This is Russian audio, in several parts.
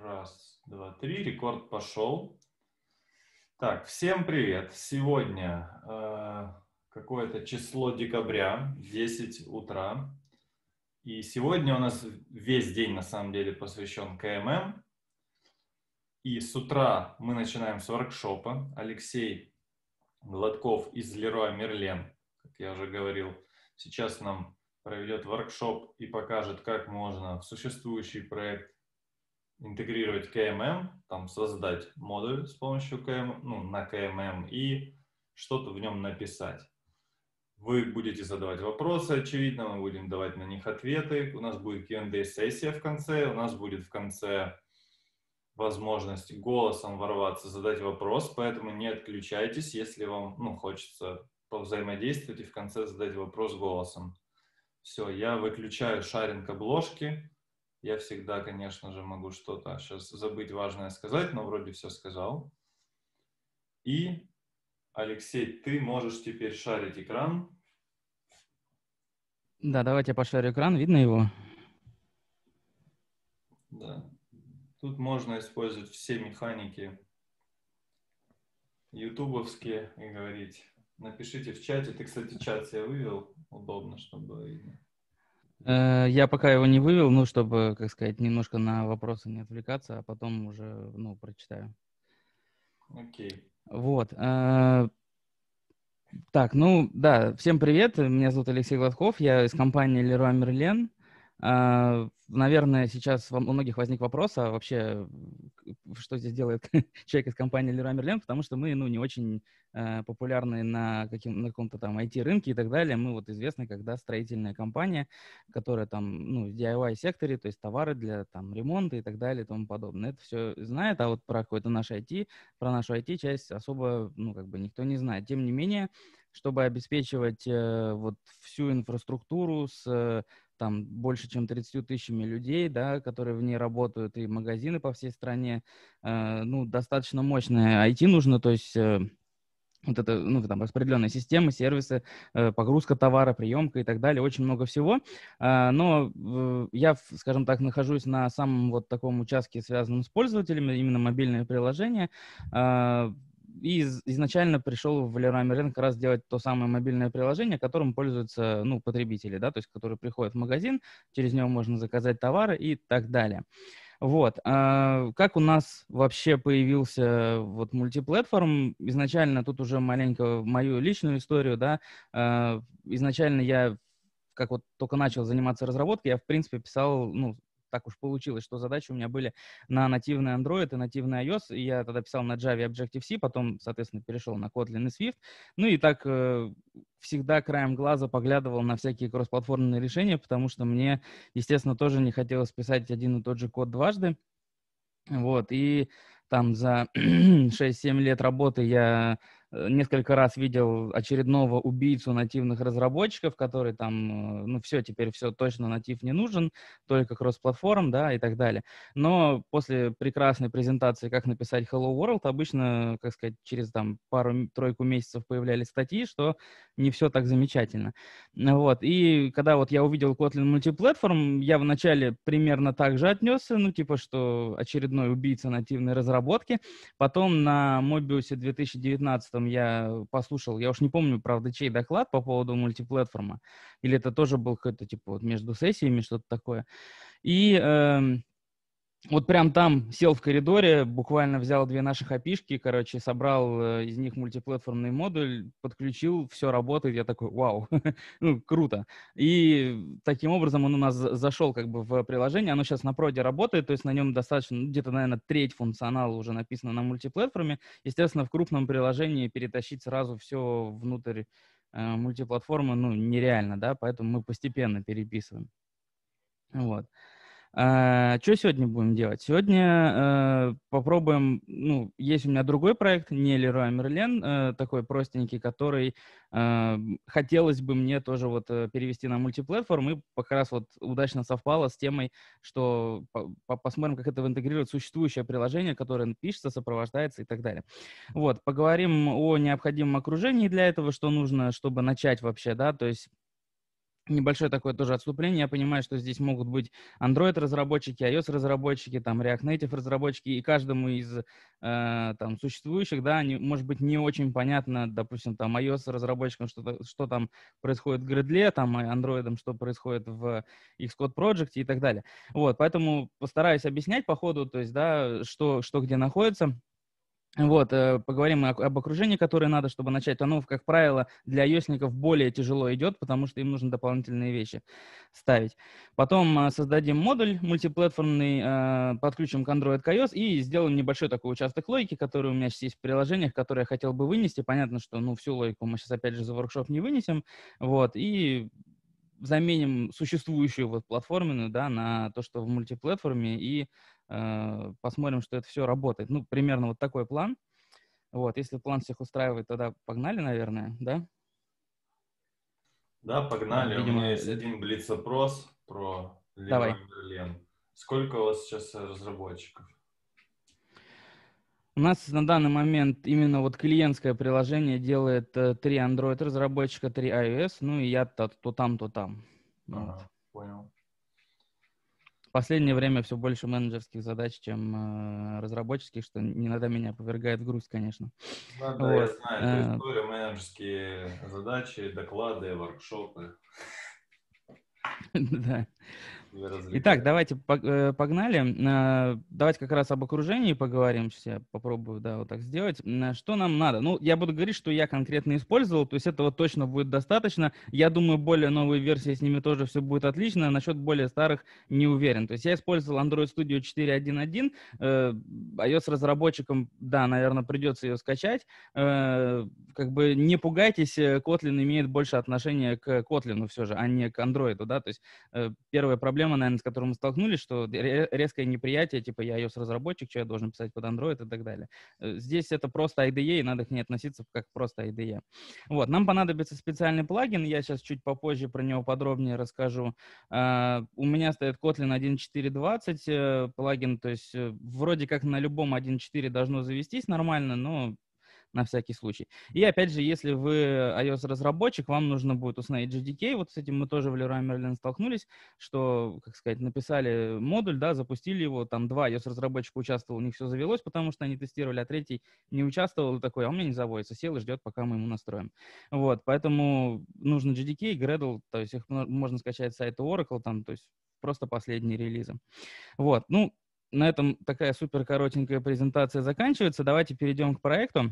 Раз, два, три. Рекорд пошел. Так, всем привет. Сегодня какое-то число декабря, 10 утра. И сегодня у нас весь день, на самом деле, посвящен КММ. И с утра мы начинаем с воркшопа. Алексей Гладков из Leroy Merlin, как я уже говорил, сейчас нам проведет воркшоп и покажет, как можно в существующий проект интегрировать КММ, там создать модуль с помощью на КММ и что-то в нем написать. Вы будете задавать вопросы, очевидно, мы будем давать на них ответы. У нас будет Q&A-сессия в конце, у нас будет в конце возможность голосом ворваться, задать вопрос, поэтому не отключайтесь, если вам хочется повзаимодействовать и в конце задать вопрос голосом. Все, я выключаю шаринг обложки. Я всегда, конечно же, могу что-то сейчас забыть важное сказать, но вроде все сказал. И, Алексей, ты можешь теперь шарить экран. Да, давайте я пошарю экран, видно его? Да. Тут можно использовать все механики ютубовские и говорить. Напишите в чате. Ты, кстати, чат себе вывел. Удобно, чтобы было видно. Я пока его не вывел, чтобы, как сказать, немножко на вопросы не отвлекаться, а потом уже, прочитаю. Окей. Вот. Так, да, всем привет, меня зовут Алексей Гладков, я из компании Leroy Merlin. Наверное, сейчас у многих возник вопрос, а вообще, что здесь делает человек из компании Leroy Merlin, потому что мы, не очень популярны на каком-то там IT-рынке и так далее. Мы вот известны, когда строительная компания, которая там, в DIY-секторе, то есть товары для там ремонта и так далее и тому подобное. Это все знает, а вот про какой-то наш IT, про нашу IT-часть особо, никто не знает. Тем не менее, чтобы обеспечивать вот всю инфраструктуру с там больше, чем 30 тысячами людей, да, которые в ней работают, и магазины по всей стране, достаточно мощное IT нужно, то есть вот это, там распределенные системы, сервисы, погрузка товара, приемка и так далее, очень много всего. Но я, скажем так, нахожусь на самом вот таком участке, связанном с пользователями, именно мобильные приложения. И изначально пришел в Leroy Merlin как раз делать то самое мобильное приложение, которым пользуются, потребители, да, то есть которые приходят в магазин, через него можно заказать товары и так далее. Вот. Как у нас вообще появился вот мультиплатформ? Изначально тут уже маленько мою личную историю, да. Изначально я, как вот только начал заниматься разработкой, я, в принципе, писал, так уж получилось, что задачи у меня были на нативный Android и нативный iOS, и я тогда писал на Java и Objective-C, потом, соответственно, перешел на Kotlin и Swift. Ну и так всегда краем глаза поглядывал на всякие кроссплатформенные решения, потому что мне, естественно, тоже не хотелось писать один и тот же код дважды. Вот, и там за 6-7 лет работы я несколько раз видел очередного убийцу нативных разработчиков, который там, все, теперь все точно натив не нужен, только кросс-платформ, да, и так далее. Но после прекрасной презентации «Как написать Hello World» обычно, как сказать, через там пару-тройку месяцев появлялись статьи, что не все так замечательно. Вот, и когда вот я увидел Kotlin мультиплатформ, я вначале примерно так же отнесся, что очередной убийца нативной разработки. Потом на Mobius 2019 я послушал, я уж не помню, правда, чей доклад по поводу мультиплатформа, или это тоже был какой-то, вот между сессиями, что-то такое. И вот прям там сел в коридоре, буквально взял 2 наших API-шки, собрал из них мультиплатформный модуль, подключил, все работает. Я такой, вау, круто. И таким образом он у нас зашел в приложение. Оно сейчас на проде работает, то есть на нем достаточно, где-то, наверное, треть функционала уже написано на мультиплатформе. Естественно, в крупном приложении перетащить сразу все внутрь мультиплатформы, нереально, да, поэтому мы постепенно переписываем. Вот. Что сегодня будем делать? Сегодня попробуем, есть у меня другой проект, не Leroy Merlin, такой простенький, который хотелось бы мне тоже вот перевести на мультиплатформ, и как раз вот удачно совпало с темой, что посмотрим, как это интегрирует существующее приложение, которое пишется, сопровождается и так далее. Вот, поговорим о необходимом окружении для этого, что нужно, чтобы начать вообще, да, то есть небольшое такое тоже отступление. Я понимаю, что здесь могут быть Android-разработчики, iOS-разработчики, там React Native-разработчики, и каждому из там существующих, да, может быть не очень понятно, допустим, там iOS-разработчикам, что там происходит в Gradle, там Android, что происходит в Xcode Project и так далее. Вот, поэтому постараюсь объяснять по ходу, то есть, да, что где находится. Вот, поговорим об окружении, которое надо, чтобы начать. Оно, как правило, для iOS-ников более тяжело идет, потому что им нужно дополнительные вещи ставить. Потом создадим модуль мультиплатформный, подключим к Android, к iOS и сделаем небольшой такой участок логики, который у меня сейчас есть в приложениях, который я хотел бы вынести. Понятно, что всю логику мы сейчас опять же за воркшоп не вынесем. Вот, и заменим существующую вот платформенную, да, на то, что в мультиплатформе, и посмотрим, что это все работает. Ну, примерно вот такой план. Вот, если план всех устраивает, тогда погнали, наверное, да? Да, Да, погнали. У меня видимо, есть один блиц-опрос про давай. Leroy Merlin. Сколько у вас сейчас разработчиков? У нас на данный момент именно вот клиентское приложение делает 3 Android-разработчика, 3 iOS, ну и я то там, то там. Вот. Ага, понял. В последнее время все больше менеджерских задач, чем разработческих, что иногда меня повергает в грусть, конечно. Да, я Вот. знаю эту историю, менеджерские задачи, доклады, воркшопы. Да. Тебя Итак, развлекают. давайте погнали. Давайте как раз об окружении поговорим. Сейчас я попробую, да, вот так сделать. Что нам надо? Ну, я буду говорить, что я конкретно использовал, то есть этого точно будет достаточно. Я думаю, более новые версии с ними тоже все будет отлично. Насчет более старых не уверен. То есть я использовал Android Studio 4.1.1. iOS-разработчикам, да, наверное, придется ее скачать. Как бы не пугайтесь, Kotlin имеет больше отношения к Kotlin все же, а не к Android, да, то есть первая проблема, наверное, с которой мы столкнулись, что резкое неприятие, типа я iOS-разработчик, что я должен писать под Android и так далее. Здесь это просто IDE, и надо к ней относиться как просто IDE. Вот, нам понадобится специальный плагин, я сейчас чуть попозже про него подробнее расскажу. У меня стоит Kotlin 1.4.20 плагин, то есть вроде как на любом 1.4 должно завестись нормально, но на всякий случай. И опять же, если вы iOS-разработчик, вам нужно будет установить JDK. Вот с этим мы тоже в Leroy Merlin столкнулись, что, как сказать, написали модуль, да, запустили его, там 2 iOS-разработчика участвовал, у них все завелось, потому что они тестировали, а 3 не участвовал, и такой, а у меня не заводится, сел и ждет, пока мы ему настроим. Вот, поэтому нужно JDK, Gradle, то есть их можно скачать с сайта Oracle, там, то есть просто последние релизы. Вот, ну, на этом такая супер коротенькая презентация заканчивается. Давайте перейдем к проекту.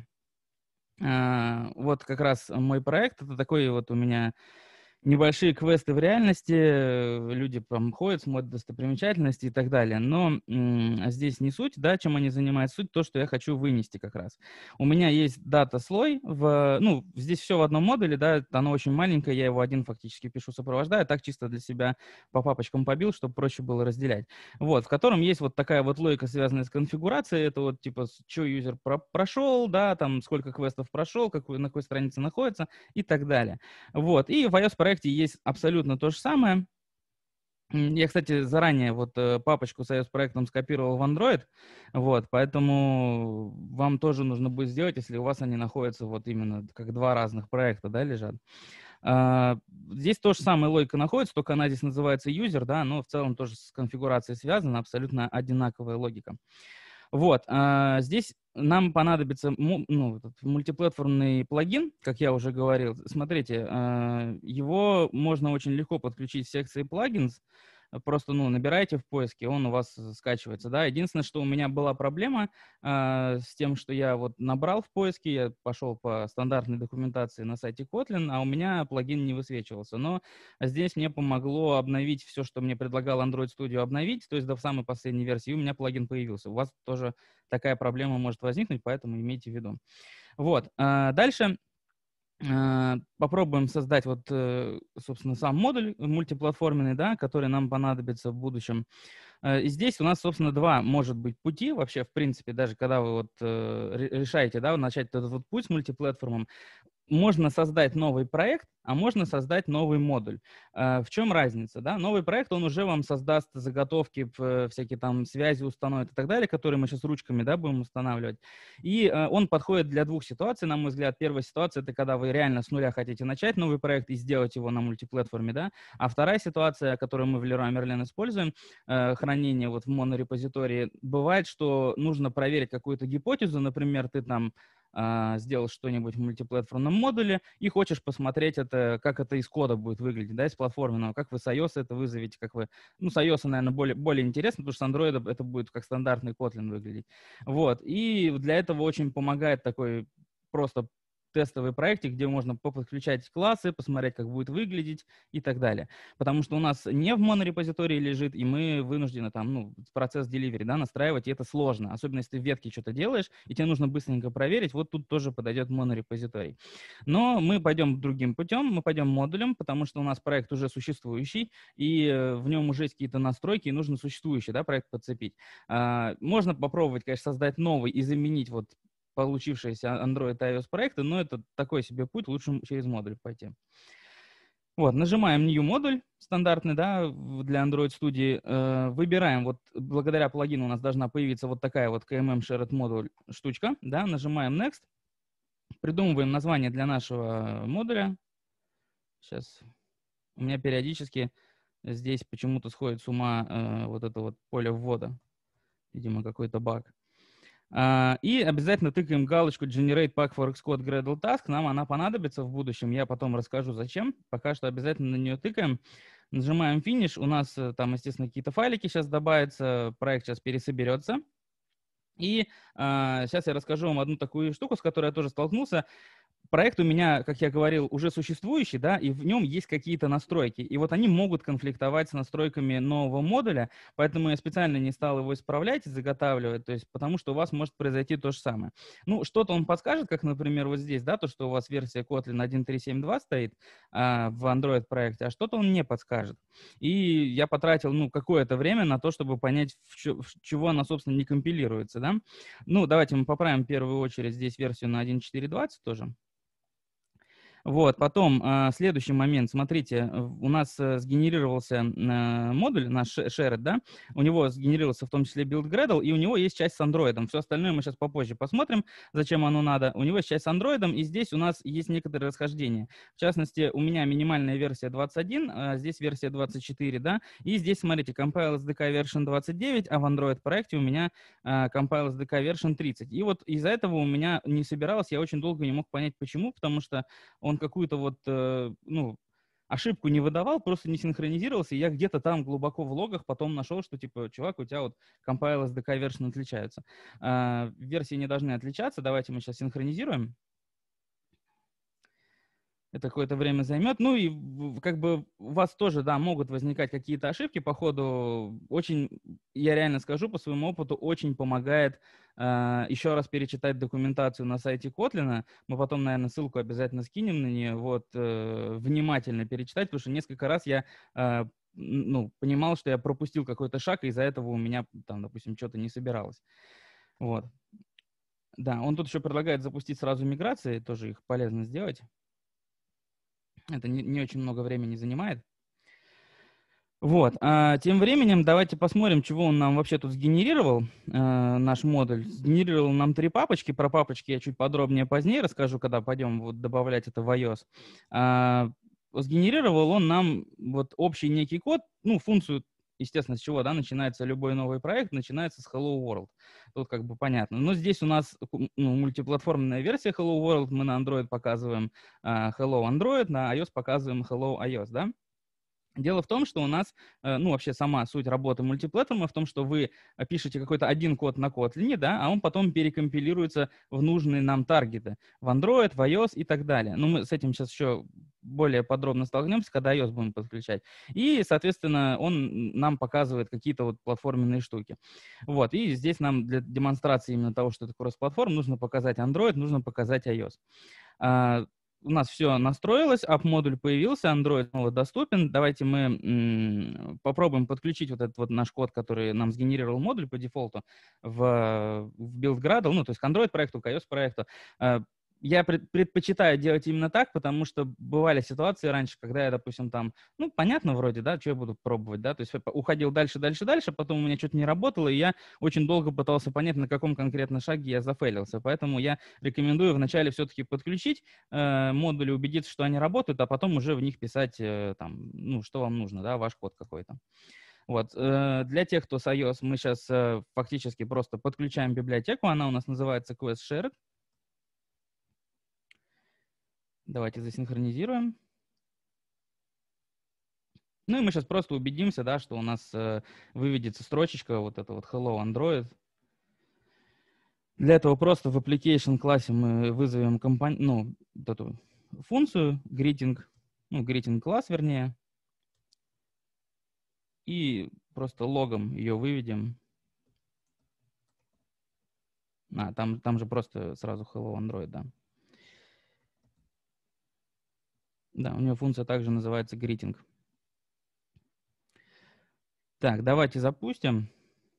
Вот как раз мой проект, это такой вот у меня небольшие квесты в реальности, люди там ходят, смотрят достопримечательности и так далее. Но здесь не суть, да, чем они занимаются, суть то, что я хочу вынести как раз. У меня есть дата-слой, здесь все в одном модуле, да, оно очень маленькое, я его один фактически пишу, сопровождаю, так чисто для себя по папочкам побил, чтобы проще было разделять. Вот, в котором есть вот такая вот логика, связанная с конфигурацией, это вот типа, что юзер прошел, да, там, сколько квестов прошел, на какой странице находится и так далее. Вот, и в iOS-проекте есть абсолютно то же самое. Я, кстати, заранее вот папочку с iOS-проектом скопировал в Android, вот, поэтому вам тоже нужно будет сделать, если у вас они находятся вот именно как 2 разных проекта, да, лежат. Здесь то же самое логика находится, только она здесь называется user, да, но в целом тоже с конфигурацией связана, абсолютно одинаковая логика. Вот, здесь нам понадобится этот мультиплатформный плагин, как я уже говорил. Смотрите, его можно очень легко подключить в секции плагинс. Просто, набираете в поиске, он у вас скачивается, да. Единственное, что у меня была проблема с тем, что я вот набрал в поиске, я пошел по стандартной документации на сайте Kotlin, а у меня плагин не высвечивался. Но здесь мне помогло обновить все, что мне предлагал Android Studio обновить, то есть до самой последней версии, и у меня плагин появился. У вас тоже такая проблема может возникнуть, поэтому имейте в виду. Вот, дальше попробуем создать вот, собственно, сам модуль мультиплатформенный, да, который нам понадобится в будущем. И здесь у нас, собственно, 2, может быть, пути вообще, в принципе, даже когда вы вот решаете, да, начать этот вот путь с мультиплатформом. можно создать новый проект, а можно создать новый модуль. В чем разница? Да? Новый проект, он уже вам создаст заготовки, всякие там связи установит и так далее, которые мы сейчас ручками, да, будем устанавливать. И он подходит для двух ситуаций, на мой взгляд. Первая ситуация — это когда вы реально с нуля хотите начать новый проект и сделать его на мультиплатформе, да. А вторая ситуация, которую мы в Leroy Merlin используем, хранение вот в монорепозитории, бывает, что нужно проверить какую-то гипотезу, например, ты там сделал что-нибудь в мультиплатформенном модуле и хочешь посмотреть это, как это из кода будет выглядеть, да, из платформенного, как вы с iOS это вызовете, как вы, ну, с iOS, наверное, более интересно, потому что с Android это будет как стандартный Kotlin выглядеть. Вот, и для этого очень помогает такой просто тестовый проектик, где можно подключать классы, посмотреть, как будет выглядеть и так далее. Потому что у нас не в монорепозитории лежит, и мы вынуждены там, ну, процесс delivery, да, настраивать, и это сложно. Особенно, если ты в ветке что-то делаешь, и тебе нужно быстренько проверить, вот тут тоже подойдет монорепозиторий. Но мы пойдем другим путем, мы пойдем модулем, потому что у нас проект уже существующий, и в нем уже есть какие-то настройки, и нужно существующий, да, проект подцепить. Можно попробовать, конечно, создать новый и заменить вот получившиеся Android и iOS проекты, но это такой себе путь, лучше через модуль пойти. Вот, нажимаем New модуль стандартный, да, для Android Studio, выбираем, вот благодаря плагину у нас должна появиться вот такая вот KMM Shared модуль штучка, да, нажимаем Next, придумываем название для нашего модуля. Сейчас у меня периодически здесь почему-то сходит с ума вот это вот поле ввода, видимо, какой-то баг. И обязательно тыкаем галочку Generate Pack for Xcode Gradle Task. Нам она понадобится в будущем. Я потом расскажу, зачем. Пока что обязательно на нее тыкаем. Нажимаем Finish. У нас там, естественно, какие-то файлики сейчас добавятся. Проект сейчас пересоберется. И сейчас я расскажу вам одну такую штуку, с которой я тоже столкнулся. Проект у меня, как я говорил, уже существующий, да, и в нем есть какие-то настройки. И вот они могут конфликтовать с настройками нового модуля, поэтому я специально не стал его исправлять и заготавливать, то есть потому что у вас может произойти то же самое. Ну, что-то он подскажет, как, например, вот здесь, да, то, что у вас версия Kotlin 1.3.7.2 стоит в Android проекте, а что-то он не подскажет. И я потратил, ну, какое-то время на то, чтобы понять, в чего она, собственно, не компилируется, да. Ну, давайте мы поправим в первую очередь здесь версию на 1.4.20 тоже. Вот, потом следующий момент, смотрите, у нас сгенерировался модуль, наш shared, да, у него сгенерировался в том числе build Gradle, и у него есть часть с андроидом. Все остальное мы сейчас попозже посмотрим, зачем оно надо. У него есть часть с андроидом, и здесь у нас есть некоторые расхождения. В частности, у меня минимальная версия 21, а здесь версия 24, да, и здесь, смотрите, Compile SDK version 29, а в Android проекте у меня Compile SDK version 30. И вот из-за этого у меня не собиралось, я очень долго не мог понять, почему, потому что он какую-то вот, ну, ошибку не выдавал, просто не синхронизировался, и я где-то там глубоко в логах потом нашел, что, типа, чувак, у тебя вот compile SDK version отличаются. Версии не должны отличаться, давайте мы сейчас синхронизируем. Это какое-то время займет. Ну и как бы у вас тоже, да, могут возникать какие-то ошибки по ходу. Очень, я реально скажу по своему опыту, очень помогает еще раз перечитать документацию на сайте Kotlin. Мы потом, наверное, ссылку обязательно скинем на нее. Вот, внимательно перечитать, потому что несколько раз я ну, понимал, что я пропустил какой-то шаг, и из-за этого у меня там, допустим, что-то не собиралось. Вот. Да, он тут еще предлагает запустить сразу миграции, тоже их полезно сделать. Это не очень много времени занимает. Вот. Тем временем давайте посмотрим, чего он нам вообще тут сгенерировал, наш модуль. Сгенерировал нам 3 папочки. Про папочки я чуть подробнее позднее расскажу, когда пойдем вот добавлять это в iOS. Сгенерировал он нам вот общий некий код, ну, функцию, естественно, с чего, да, начинается любой новый проект, начинается с Hello World. Тут как бы понятно. Но здесь у нас мультиплатформенная версия Hello World. Мы на Android показываем Hello Android, на iOS показываем Hello iOS, да? Дело в том, что у нас, ну, вообще сама суть работы мультиплатформы в том, что вы пишете какой-то один код на Kotlin, да, а он потом перекомпилируется в нужные нам таргеты, в Android, в iOS и так далее. Ну, мы с этим сейчас еще более подробно столкнемся, когда iOS будем подключать. И, соответственно, он нам показывает какие-то вот платформенные штуки. Вот, и здесь нам для демонстрации именно того, что это кросс-платформ, нужно показать Android, нужно показать iOS. У нас все настроилось, app-модуль появился, Android снова доступен. Давайте мы попробуем подключить вот этот вот наш код, который нам сгенерировал модуль по дефолту в build Gradle, ну, то есть к Android проекту, к iOS проекту. я предпочитаю делать именно так, потому что бывали ситуации раньше, когда я, допустим, там, ну, понятно вроде, да, что я буду пробовать, да, то есть уходил дальше, дальше, дальше, потом у меня что-то не работало, и я очень долго пытался понять, на каком конкретно шаге я зафейлился. Поэтому я рекомендую вначале все-таки подключить модули, убедиться, что они работают, а потом уже в них писать, там, ну, что вам нужно, да, ваш код какой-то. Вот. Для тех, кто с iOS, мы сейчас фактически просто подключаем библиотеку, она у нас называется Quest Shared. Давайте засинхронизируем. Ну и мы сейчас просто убедимся, да, что у нас выведется строчечка, вот это вот Hello Android. Для этого просто в application классе мы вызовем ну, вот эту функцию greeting, ну, greeting класс, вернее, и просто логом ее выведем. Там же просто сразу Hello Android, да. Да, у него функция также называется greeting. Так, давайте запустим.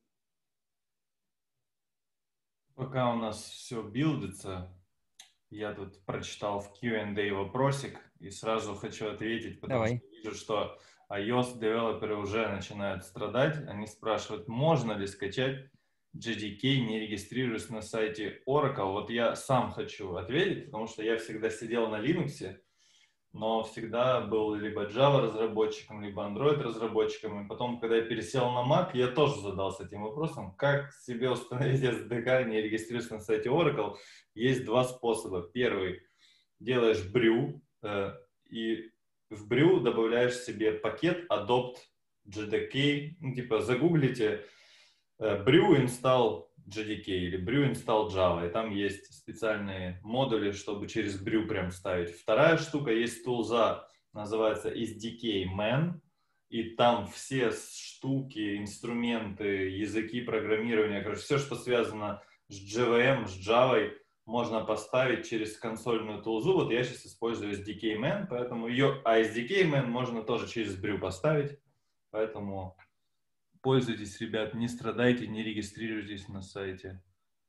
Пока у нас все билдится, я тут прочитал в Q&A вопросик и сразу хочу ответить, потому Давай. что вижу, что iOS-девелоперы уже начинают страдать. Они спрашивают, можно ли скачать JDK, не регистрируясь на сайте Oracle. Вот я сам хочу ответить, потому что я всегда сидел на Linux, но всегда был либо Java разработчиком, либо Android разработчиком. И потом, когда я пересел на Mac, я тоже задался этим вопросом, как себе установить SDK, не регистрируясь на сайте Oracle. Есть два способа. Первый, делаешь brew, и в brew добавляешь себе пакет adopt JDK, ну, типа загуглите brew install JDK или brew install Java, и там есть специальные модули, чтобы через brew прям ставить. Вторая штука, есть тулза, называется SDK Man, и там все штуки, инструменты, языки программирования, короче, все, что связано с JVM, с Java, можно поставить через консольную тулзу. Вот я сейчас использую SDK Man, поэтому ее, а SDK Man можно тоже через brew поставить, поэтому пользуйтесь, ребят, не страдайте, не регистрируйтесь на сайте.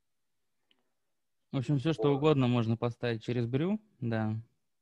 В общем, все, что угодно можно поставить через brew, да.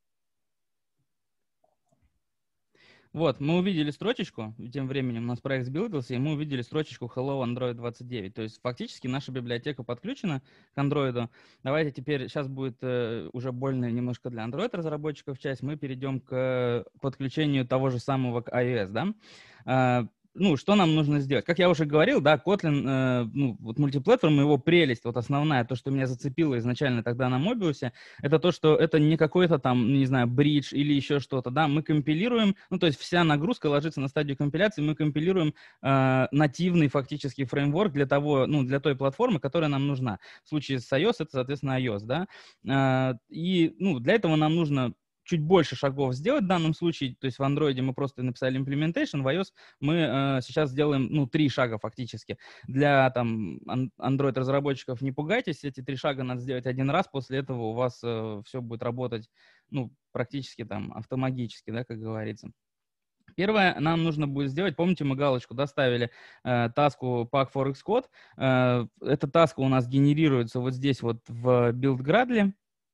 Вот, мы увидели строчечку, тем временем у нас проект сбилдился, и мы увидели строчечку Hello Android 29. То есть фактически наша библиотека подключена к Android. Давайте теперь, сейчас будет уже больно немножко для Android разработчиков часть, мы перейдем к подключению того же самого к iOS, да. Ну, что нам нужно сделать? Как я уже говорил, да, Kotlin, ну, вот мультиплатформа, его прелесть, вот основная, то, что меня зацепило изначально тогда на Mobius, это то, что это не какой-то там, не знаю, бридж или еще что-то, да, мы компилируем, ну, то есть вся нагрузка ложится на стадию компиляции, мы компилируем нативный фактически фреймворк для того, ну, для той платформы, которая нам нужна. В случае с iOS это, соответственно, iOS, да, и, ну, для этого нам нужно чуть больше шагов сделать в данном случае, то есть в Android мы просто написали implementation, в iOS мы сейчас сделаем, ну, 3 шага фактически. Для там Android-разработчиков не пугайтесь, эти 3 шага надо сделать один раз, после этого у вас все будет работать, ну, практически там автомагически, да, как говорится. Первое, нам нужно будет сделать, помните, мы галочку доставили таску pack4xcode. Эта таска у нас генерируется вот здесь вот в build-gradle.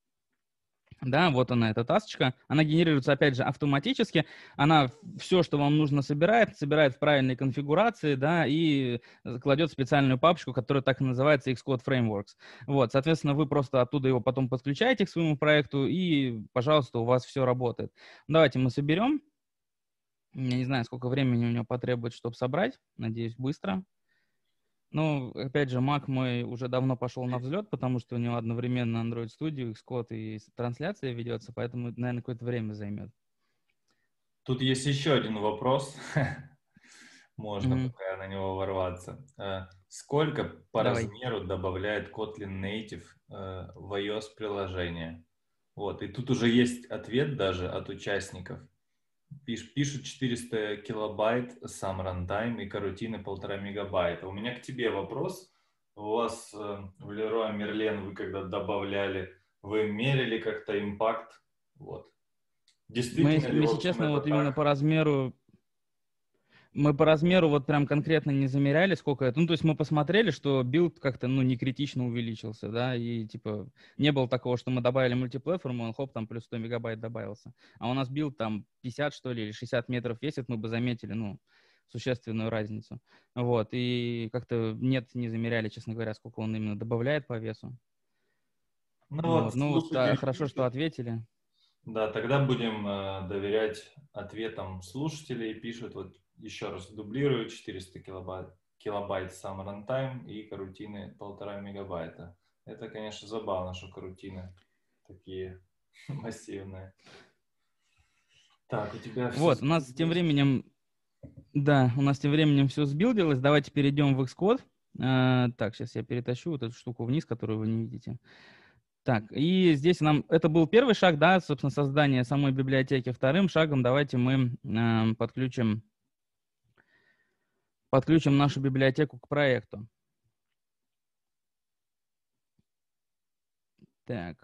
Да, вот она, эта тасочка. Она генерируется, опять же, автоматически. Она все, что вам нужно, собирает в правильной конфигурации, да, и кладет в специальную папочку, которая так и называется Xcode Frameworks. Вот, соответственно, вы просто оттуда его потом подключаете к своему проекту, и, пожалуйста, у вас все работает. Давайте мы соберем. Я не знаю, сколько времени у него потребует, чтобы собрать. Надеюсь, быстро. Ну, опять же, Mac мой уже давно пошел на взлет, потому что у него одновременно Android Studio, Xcode и трансляция ведется, поэтому, наверное, какое-то время займет. Тут есть еще один вопрос. Можно пока на него ворваться. Сколько по Давай. размеру добавляет Kotlin Native в iOS приложение? Вот, и тут уже есть ответ даже от участников. Пишут 400 килобайт сам рантайм и карутины 1,5 мегабайта. У меня к тебе вопрос. У вас в Leroy Merlin вы когда добавляли, вы мерили как-то импакт? Вот. Мы, Действительно ли, в если общем, честно, это вот именно так? по размеру Мы по размеру вот прям конкретно не замеряли, сколько это. Ну, то есть мы посмотрели, что билд как-то, ну, не критично увеличился, да, и типа не было такого, что мы добавили мультиплатформу, он хоп, там плюс 100 мегабайт добавился. А у нас билд там 50, что ли, или 60 метров весит, мы бы заметили, ну, существенную разницу. Вот, и как-то нет, не замеряли, честно говоря, сколько он именно добавляет по весу. Ну Вот, вот, ну, вот, слушатели хорошо, что пишут. ответили. Да, тогда будем доверять ответам слушателей. Пишут, вот еще раз дублирую, 400 килобайт сам рантайм и карутины 1,5 мегабайта. Это, конечно, забавно, что карутины такие массивные. Так, у тебя все Вот, у нас тем сбилось. временем, да, у нас тем временем все сбилдилось. Давайте перейдем в Xcode. Так, сейчас я перетащу вот эту штуку вниз, которую вы не видите. Так, и здесь нам, это был первый шаг, да, собственно, создание самой библиотеки. Вторым шагом давайте мы подключим нашу библиотеку к проекту. Так.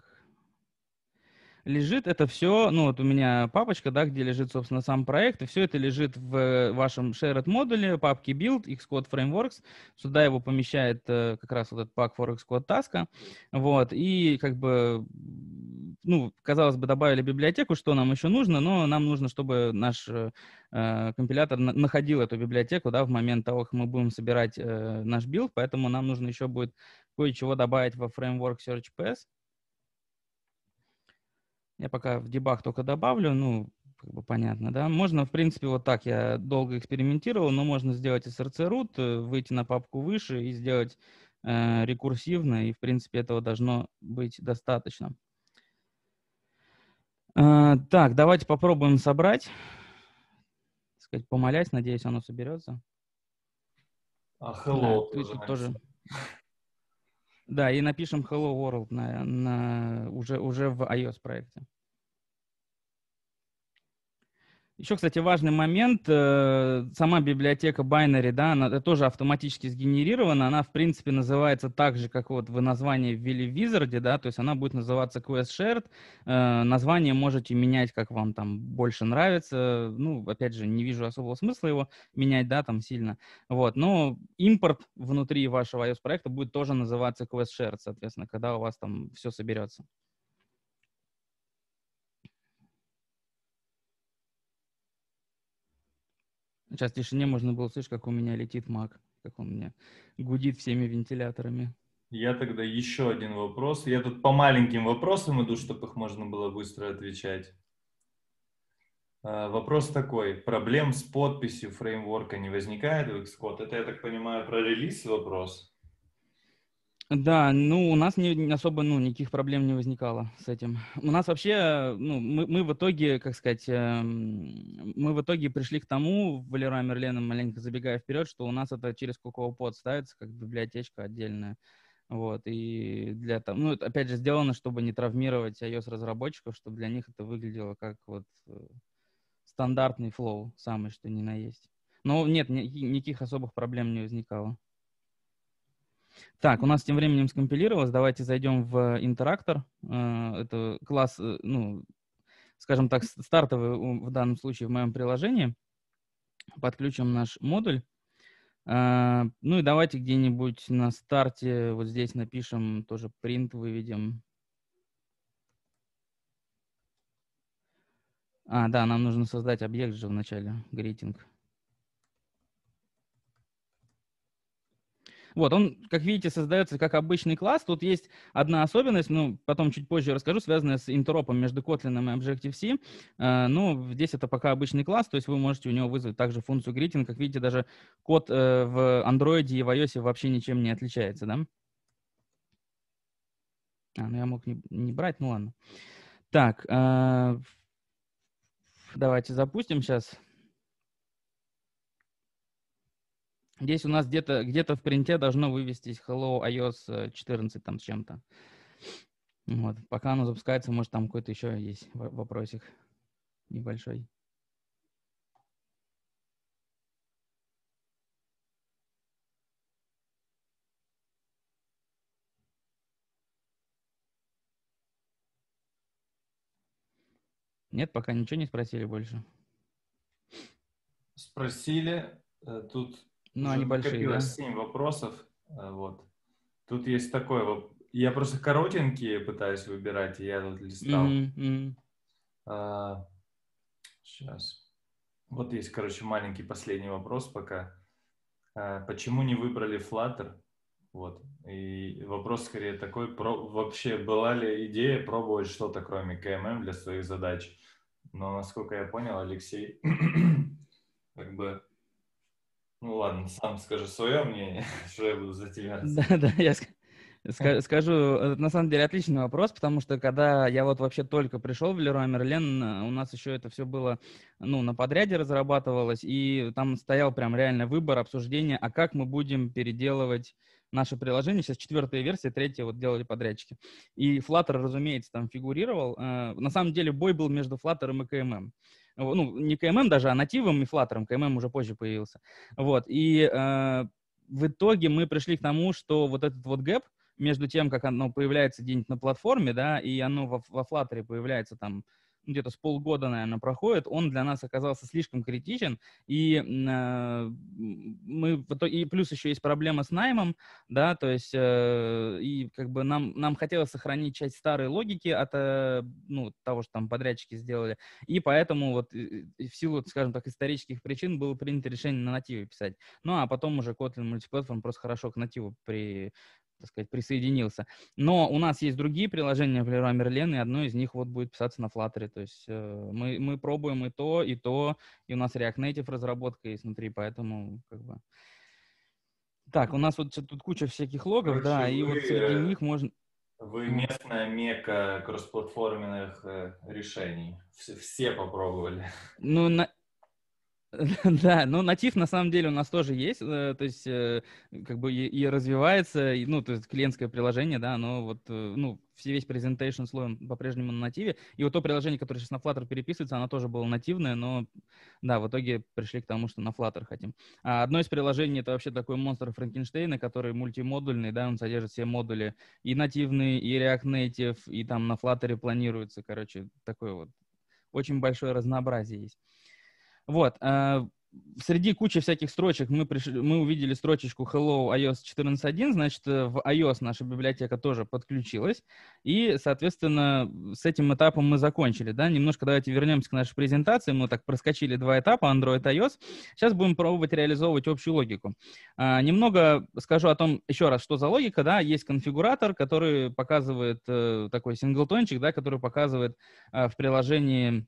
Лежит это все, ну вот у меня папочка, да, где лежит, собственно, сам проект, и все это лежит в вашем shared модуле, папке build, Xcode Frameworks. Сюда его помещает как раз вот этот pack for Xcode Task. Вот, и как бы, ну, казалось бы, добавили библиотеку, что нам еще нужно, но нам нужно, чтобы наш компилятор находил эту библиотеку, да, в момент того, как мы будем собирать наш билд, поэтому нам нужно еще будет кое-чего добавить во фреймворк SearchPS. Я пока в дебаг только добавлю, ну, как бы понятно, да. Можно, в принципе, вот так, я долго экспериментировал, но можно сделать src root, выйти на папку выше и сделать рекурсивно, и, в принципе, этого должно быть достаточно. Так, давайте попробуем собрать, так сказать, помолясь, надеюсь, оно соберется. А Да, hello тоже тут тоже. написано. Да, и напишем Hello World уже в iOS проекте. Еще, кстати, важный момент. Сама библиотека binary, да, она тоже автоматически сгенерирована. Она, в принципе, называется так же, как вот вы название ввели в Wizard, да, то есть она будет называться Quest Shared. Название можете менять, как вам там больше нравится. Ну, опять же, не вижу особого смысла его менять, да, там сильно. Вот, но импорт внутри вашего iOS-проекта будет тоже называться Quest Shared, соответственно, когда у вас там все соберется. Сейчас в тишине можно было слышать, как у меня летит Mac, как он мне гудит всеми вентиляторами. Я тогда еще один вопрос. Я тут по маленьким вопросам иду, чтобы их можно было быстро отвечать. Вопрос такой. Проблем с подписью фреймворка не возникает в Xcode? Это, я так понимаю, про релиз вопрос? Да, ну, у нас не особо, ну, никаких проблем не возникало с этим. У нас вообще, ну, мы в итоге, как сказать, мы в итоге пришли к тому, в Leroy Merlin, маленько забегая вперед, что у нас это через CocoaPod ставится, как библиотечка отдельная. Вот, и для там, ну, это, опять же, сделано, чтобы не травмировать iOS-разработчиков, чтобы для них это выглядело как вот стандартный флоу, самый что ни на есть. Но нет, никаких особых проблем не возникало. Так, у нас тем временем скомпилировалось. Давайте зайдем в интерактор. Это класс, ну, скажем так, стартовый в данном случае в моем приложении. Подключим наш модуль. Ну и давайте где-нибудь на старте вот здесь напишем, тоже print выведем. Да, нам нужно создать объект же в начале, greeting. Вот, он, как видите, создается как обычный класс. Тут есть одна особенность, ну, потом чуть позже расскажу, связанная с интеропом между Kotlin и Objective-C. Ну, здесь это пока обычный класс, то есть вы можете у него вызвать также функцию greeting. Как видите, даже код в Android и в iOS вообще ничем не отличается, да? Ну я мог не брать, ну ладно. Так, давайте запустим сейчас. Здесь у нас где-то в принте должно вывестись hello iOS 14 там с чем-то. Вот. Пока оно запускается, может, там какой-то еще есть вопросик небольшой. Нет, пока ничего не спросили больше. Спросили. Тут Ну, уже они большие, да? накопилось 7 вопросов. Вот. Тут есть такой. Я просто коротенькие пытаюсь выбирать, и я тут листал. Сейчас. Вот есть, короче, маленький последний вопрос пока. Почему не выбрали Flutter? Вот. И вопрос скорее такой, вообще была ли идея пробовать что-то кроме КММ для своих задач? Но, насколько я понял, Алексей, как бы, ну ладно, сам скажи свое мнение, что я буду за тебя Да, рассказывать. да, я скажу, на самом деле отличный вопрос, потому что когда я вот вообще только пришел в Leroy Merlin, у нас еще это все было, ну, на подряде разрабатывалось, и там стоял прям реально выбор, обсуждение, а как мы будем переделывать наше приложение. Сейчас 4-я версия, 3-я вот делали подрядчики. И Flutter, разумеется, там фигурировал. На самом деле бой был между Flutter и KMM. Ну, не KMM даже, а нативом и Flutter. KMM уже позже появился. Вот, и в итоге мы пришли к тому, что вот этот вот гэп между тем, как оно появляется где-нибудь на платформе, да, и оно во Flutter появляется там где-то с полгода, наверное, проходит, он для нас оказался слишком критичен, и и плюс еще есть проблема с наймом, да, то есть и как бы нам хотелось сохранить часть старой логики от ну, того, что там подрядчики сделали, и поэтому вот в силу, скажем так, исторических причин было принято решение на нативе писать. Ну, а потом уже Kotlin Multiplatform просто хорошо к нативу так сказать, присоединился. Но у нас есть другие приложения в Leroy Merlin, и одно из них вот будет писаться на Flutter. То есть мы пробуем и то, и у нас React Native разработка есть внутри, поэтому как бы... Так, у нас вот тут куча всяких логов, Короче, да, и вот среди них можно... вы местная мекка кроссплатформенных решений. Все попробовали. Ну, да, но натив на самом деле у нас тоже есть, то есть как бы и развивается, ну, то есть клиентское приложение, да, оно вот, ну, весь presentation слой он по-прежнему на нативе, и вот то приложение, которое сейчас на Flutter переписывается, оно тоже было нативное, но, да, в итоге пришли к тому, что на Flutter хотим. А одно из приложений — это вообще такой монстр Франкенштейна, который мультимодульный, да, он содержит все модули и нативные, и React Native, и там на Flutter планируется, короче, такое вот очень большое разнообразие есть. Вот. Среди кучи всяких строчек мы увидели строчечку Hello iOS 14.1, значит, в iOS наша библиотека тоже подключилась, и, соответственно, с этим этапом мы закончили, да, немножко давайте вернемся к нашей презентации, мы так проскочили 2 этапа, Android, iOS, сейчас будем пробовать реализовывать общую логику. Немного скажу о том, еще раз, что за логика, да, есть конфигуратор, который показывает такой синглтончик, да, который показывает в приложении,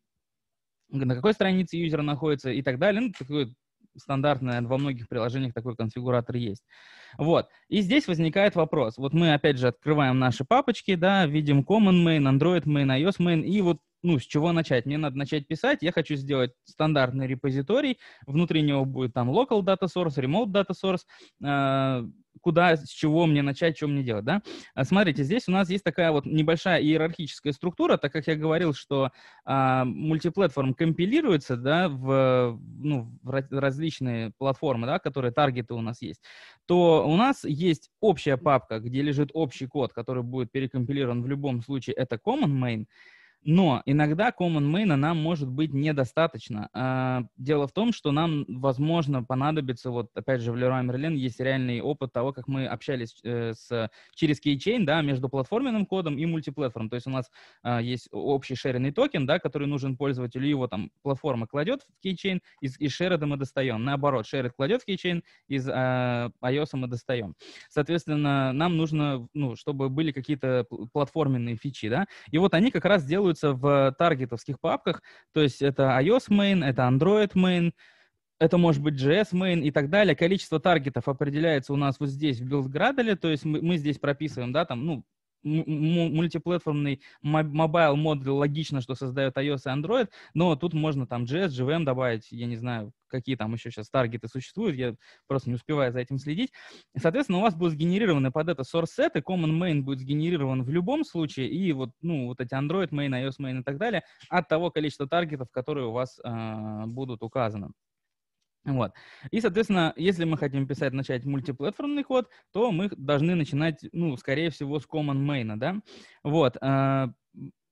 на какой странице юзер находится и так далее. Ну, такое стандартное, во многих приложениях такой конфигуратор есть. Вот. И здесь возникает вопрос. Вот мы, опять же, открываем наши папочки, да, видим Common Main, Android Main, iOS Main, и вот, ну, с чего начать? Мне надо начать писать, я хочу сделать стандартный репозиторий, внутри него будет там local data source, remote data source, куда, с чего мне начать, что мне делать, да? Смотрите, здесь у нас есть такая вот небольшая иерархическая структура, так как я говорил, что мультиплатформ компилируется, да, в различные платформы, да, которые таргеты у нас есть, то у нас есть общая папка, где лежит общий код, который будет перекомпилирован в любом случае, это common main. Но иногда common main нам может быть недостаточно. Дело в том, что нам, возможно, понадобится, вот опять же в Leroy Merlin есть реальный опыт того, как мы общались через keychain, да, между платформенным кодом и мультиплатформ. То есть у нас есть общий шеренный токен, да, который нужен пользователю, его там платформа кладет в keychain, из шереда мы достаем. Наоборот, шеред кладет в keychain, из iOS мы достаем. Соответственно, нам нужно, ну, чтобы были какие-то платформенные фичи, да, и вот они как раз делают в таргетовских папках, то есть это iOS main, это Android main, это может быть JS main и так далее. Количество таргетов определяется у нас вот здесь в build-Gradle, то есть мы здесь прописываем, да, там, ну, мультиплатформный mobile модуль, логично, что создает iOS и Android, но тут можно там JS, JVM добавить, я не знаю, какие там еще сейчас таргеты существуют, я просто не успеваю за этим следить. Соответственно, у вас будут сгенерированы под это source set, и common main будет сгенерирован в любом случае, и вот, ну, вот эти Android main, iOS main и так далее от того количества таргетов, которые у вас будут указаны. Вот. И, соответственно, если мы хотим начать мультиплатформный код, то мы должны начинать, ну, скорее всего, с common main, да. Вот.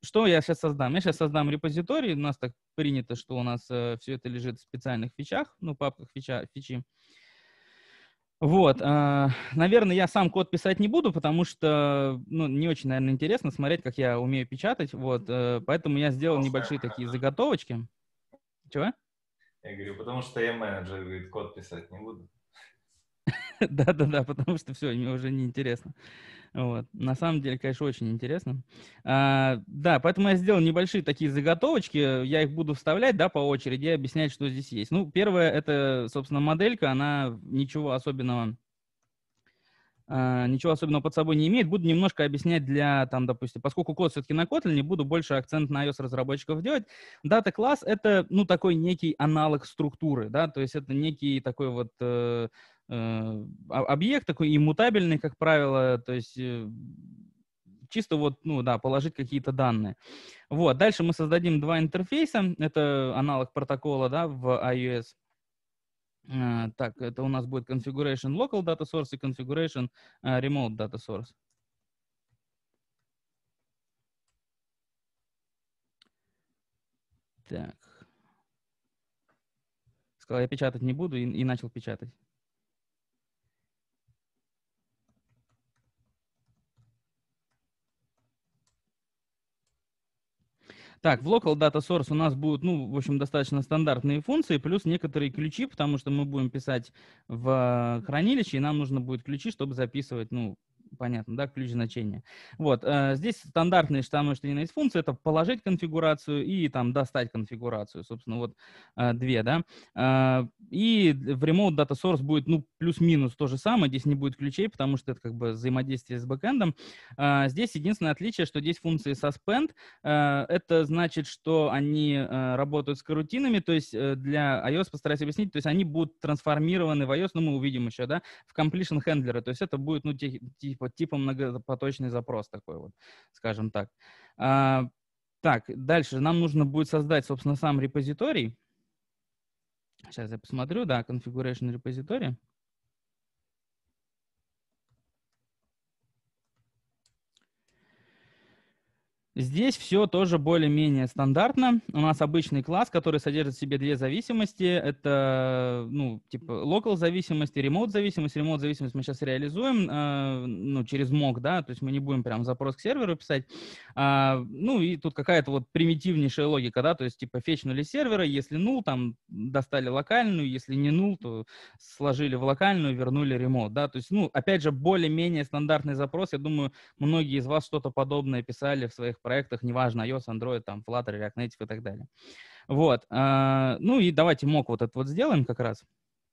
что я сейчас создам? Я сейчас создам репозиторий. У нас так принято, что у нас все это лежит в специальных фичах, ну, папках фичи. Вот, наверное, я сам код писать не буду, потому что, ну, не очень, наверное, интересно смотреть, как я умею печатать, вот, поэтому я сделал небольшие такие заготовочки. Чего? Я говорю, потому что я менеджер, говорит, код писать не буду. Да-да-да, потому что все, мне уже не интересно. Вот. На самом деле, конечно, очень интересно. Да, поэтому я сделал небольшие такие заготовочки, я их буду вставлять, да, по очереди и объяснять, что здесь есть. Ну, первое, это, собственно, моделька, она ничего особенного под собой не имеет. Буду немножко объяснять для, там, допустим, поскольку код все-таки на Kotlin, буду больше акцент на iOS-разработчиков делать. Дата-класс — это, ну, такой некий аналог структуры, да, то есть это некий такой вот объект, такой иммутабельный, как правило, то есть чисто вот, ну, да, положить какие-то данные. Вот, дальше мы создадим два интерфейса, это аналог протокола, да, в iOS. Так, это у нас будет configuration local data source и configuration remote data source. Так. Сказал, я печатать не буду, и начал печатать. Так, в Local Data Source у нас будут, ну, в общем, достаточно стандартные функции, плюс некоторые ключи, потому что мы будем писать в хранилище, и нам нужно будет ключи, чтобы записывать, ну, понятно, да, ключ значения. Вот, здесь стандартные самые, что ни на есть функции, это положить конфигурацию и там достать конфигурацию, собственно, вот две, да. И в Remote Data Source будет, ну, плюс-минус то же самое, здесь не будет ключей, потому что это как бы взаимодействие с бэкэндом. Здесь единственное отличие, что здесь функции suspend, это значит, что они работают с карутинами, то есть для iOS, постараюсь объяснить, то есть они будут трансформированы в iOS, ну, мы увидим еще, да, в completion handler, то есть это будет, ну, типа многопоточный запрос такой вот, скажем так. Так, дальше нам нужно будет создать, собственно, сам репозиторий. Сейчас я посмотрю, да, configuration репозиторий. Здесь все тоже более-менее стандартно. У нас обычный класс, который содержит в себе две зависимости. Это, ну, типа local зависимость и remote зависимость. Remote зависимость мы сейчас реализуем, ну, через mock, да, то есть мы не будем прям запрос к серверу писать. Ну, и тут какая-то вот примитивнейшая логика, да, то есть типа фетчнули сервера, если null, там достали локальную, если не null, то сложили в локальную, вернули remote, да, то есть, ну, опять же, более-менее стандартный запрос. Я думаю, многие из вас что-то подобное писали в своих проектах, неважно, iOS, Android, там, Flutter, React Native и так далее. Вот. Ну и давайте mock вот этот вот сделаем как раз.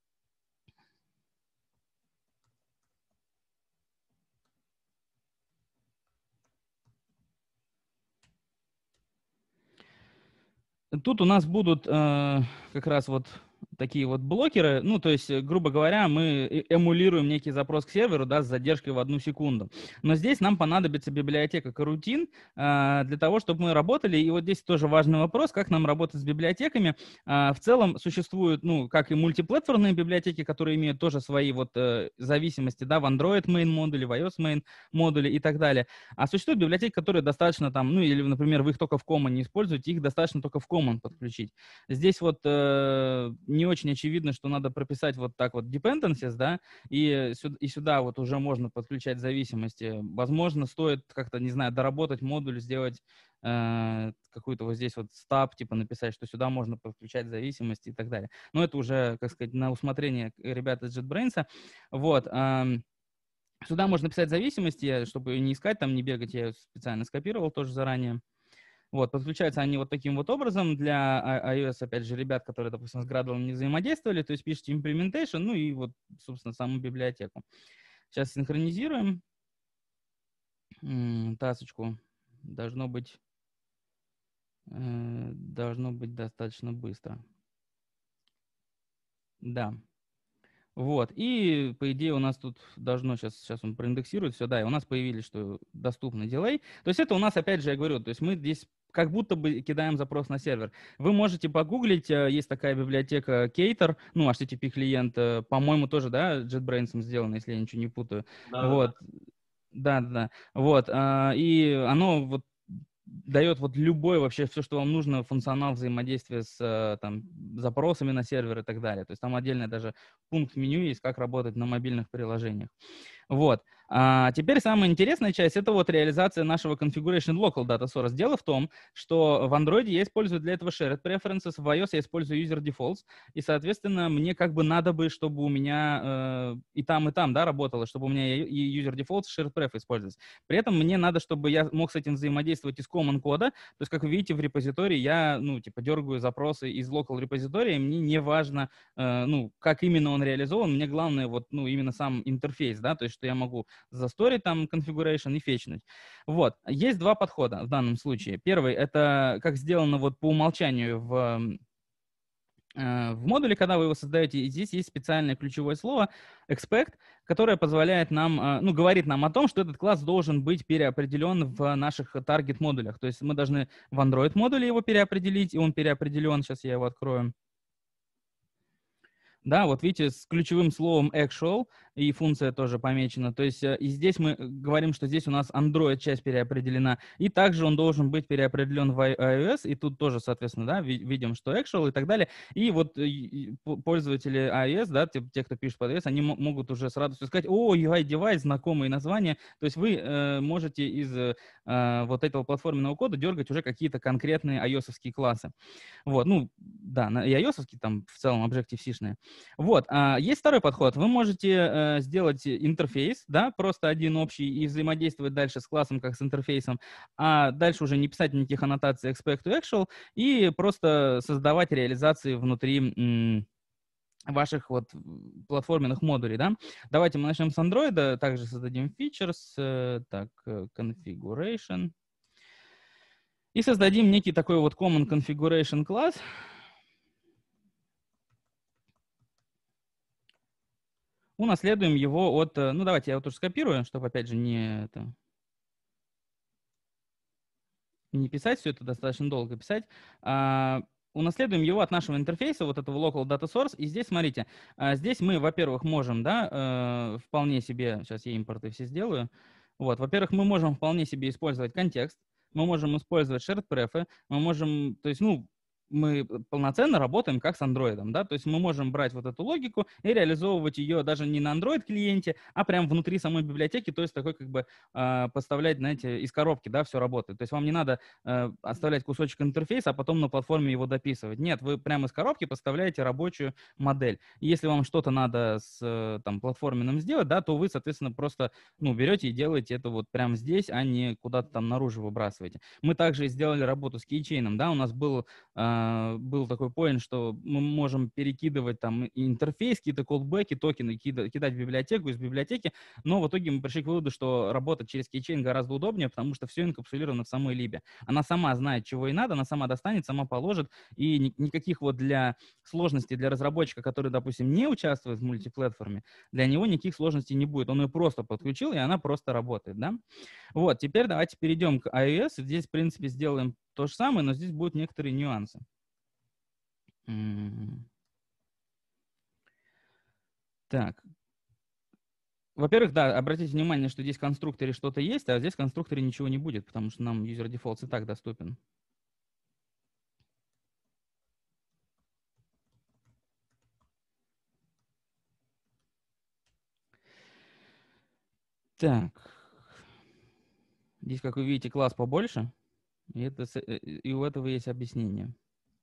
Тут у нас будут как раз вот такие вот блокеры, ну, то есть, грубо говоря, мы эмулируем некий запрос к серверу, да, с задержкой в 1 секунду. Но здесь нам понадобится библиотека coroutine для того, чтобы мы работали. И вот здесь тоже важный вопрос, как нам работать с библиотеками. В целом существуют, ну, как и мультиплатформные библиотеки, которые имеют тоже свои вот зависимости, да, в Android main модуле, в iOS main модуле и так далее. А существуют библиотеки, которые достаточно там, ну, или, например, вы их только в Common не используете, их достаточно только в Common подключить. Здесь вот не очень очевидно, что надо прописать вот так вот dependencies, да, и сюда вот уже можно подключать зависимости. Возможно, стоит как-то, не знаю, доработать модуль, сделать какую-то вот здесь вот стаб, типа написать, что сюда можно подключать зависимости и так далее. Но это уже, как сказать, на усмотрение ребят из JetBrains. Вот. Сюда можно писать зависимости, чтобы не искать, там не бегать, я специально скопировал тоже заранее. Вот, подключаются они вот таким вот образом. Для iOS, опять же, ребят, которые, допустим, с Gradle не взаимодействовали, то есть пишите implementation, ну и вот, собственно, саму библиотеку. Сейчас синхронизируем. Тасочку. Должно быть достаточно быстро. Да. Вот, и по идее у нас тут должно, сейчас он проиндексирует все, да, и у нас появились, что доступный дилей. То есть это у нас, опять же, я говорю, то есть мы здесь как будто бы кидаем запрос на сервер. Вы можете погуглить, есть такая библиотека Cater, ну, HTTP клиент, по-моему, тоже, да, JetBrains сделано, если я ничего не путаю. Да, вот, да. Вот, и оно вот дает вот любой вообще все, что вам нужно, функционал взаимодействия с там, запросами на сервер и так далее. То есть там отдельно даже пункт в меню есть, как работать на мобильных приложениях. Вот. Теперь самая интересная часть — это вот реализация нашего configuration local data source. Дело в том, что в Android я использую для этого shared preferences, в iOS я использую user defaults, и, соответственно, мне как бы надо бы, чтобы у меня и там, да, работало, чтобы у меня и user defaults, и shared pref использовались. При этом мне надо, чтобы я мог с этим взаимодействовать из common кода. То есть, как вы видите, в репозитории я, ну, типа, дергаю запросы из local репозитория, и мне не важно, ну, как именно он реализован, мне главное вот, ну, именно сам интерфейс, да, то есть, что я могу засторить там configuration и фетчнуть. Вот. Есть два подхода в данном случае. Первый — это как сделано вот по умолчанию в модуле, когда вы его создаете, и здесь есть специальное ключевое слово expect, которое позволяет нам, ну, говорит нам о том, что этот класс должен быть переопределен в наших таргет-модулях. То есть мы должны в Android-модуле его переопределить, и он переопределен. Сейчас я его открою. Да, вот видите, с ключевым словом actual, и функция тоже помечена. То есть и здесь мы говорим, что здесь у нас Android-часть переопределена, и также он должен быть переопределен в iOS, и тут тоже, соответственно, да, видим, что actual и так далее. И вот пользователи iOS, да, те, кто пишет под iOS, они могут уже с радостью сказать: о, UI-девайс, знакомые названия. То есть вы можете из вот этого платформенного кода дергать уже какие-то конкретные iOS-овские классы. Вот, ну, да, и iOS-овские, там в целом Objective-C-шные. Вот, есть второй подход. Вы можете сделать интерфейс, да, просто один общий, и взаимодействовать дальше с классом, как с интерфейсом, а дальше уже не писать никаких аннотаций expect to actual, и просто создавать реализации внутри ваших вот платформенных модулей, да. Давайте мы начнем с Android, также создадим features, так, configuration, и создадим некий такой вот common configuration класс. Унаследуем его от... Ну, давайте я вот уже скопирую, чтобы, опять же, не писать все это, достаточно долго писать. Унаследуем его от нашего интерфейса, вот этого local data source. И здесь, смотрите, здесь мы, во-первых, можем, да, вполне себе... Сейчас я импорты все сделаю. Вот, во-первых, мы можем вполне себе использовать контекст, мы можем использовать shared pref, мы можем... То есть, ну, мы полноценно работаем как с Android, да, то есть мы можем брать вот эту логику и реализовывать ее даже не на Android-клиенте, а прямо внутри самой библиотеки, то есть такой как бы поставлять, знаете, из коробки, да, все работает. То есть вам не надо оставлять кусочек интерфейса, а потом на платформе его дописывать. Нет, вы прямо из коробки поставляете рабочую модель. И если вам что-то надо с там платформенным сделать, да, то вы, соответственно, просто, ну, берете и делаете это вот прямо здесь, а не куда-то там наружу выбрасываете. Мы также сделали работу с кейчейном, да, у нас был такой поинт, что мы можем перекидывать там интерфейс, какие-то колбеки, токены, кидать в библиотеку, из библиотеки, но в итоге мы пришли к выводу, что работать через кейчейн гораздо удобнее, потому что все инкапсулировано в самой либе. Она сама знает, чего ей надо, она сама достанет, сама положит, и никаких вот для сложностей для разработчика, который, допустим, не участвует в мультиплатформе, для него никаких сложностей не будет. Он ее просто подключил, и она просто работает, да? Вот, теперь давайте перейдем к iOS. Здесь, в принципе, сделаем то же самое, но здесь будут некоторые нюансы. Так. Во-первых, да, обратите внимание, что здесь в конструкторе что-то есть, а здесь в конструкторе ничего не будет, потому что нам user defaults и так доступен. Так. Здесь, как вы видите, класс побольше, и у этого есть объяснение.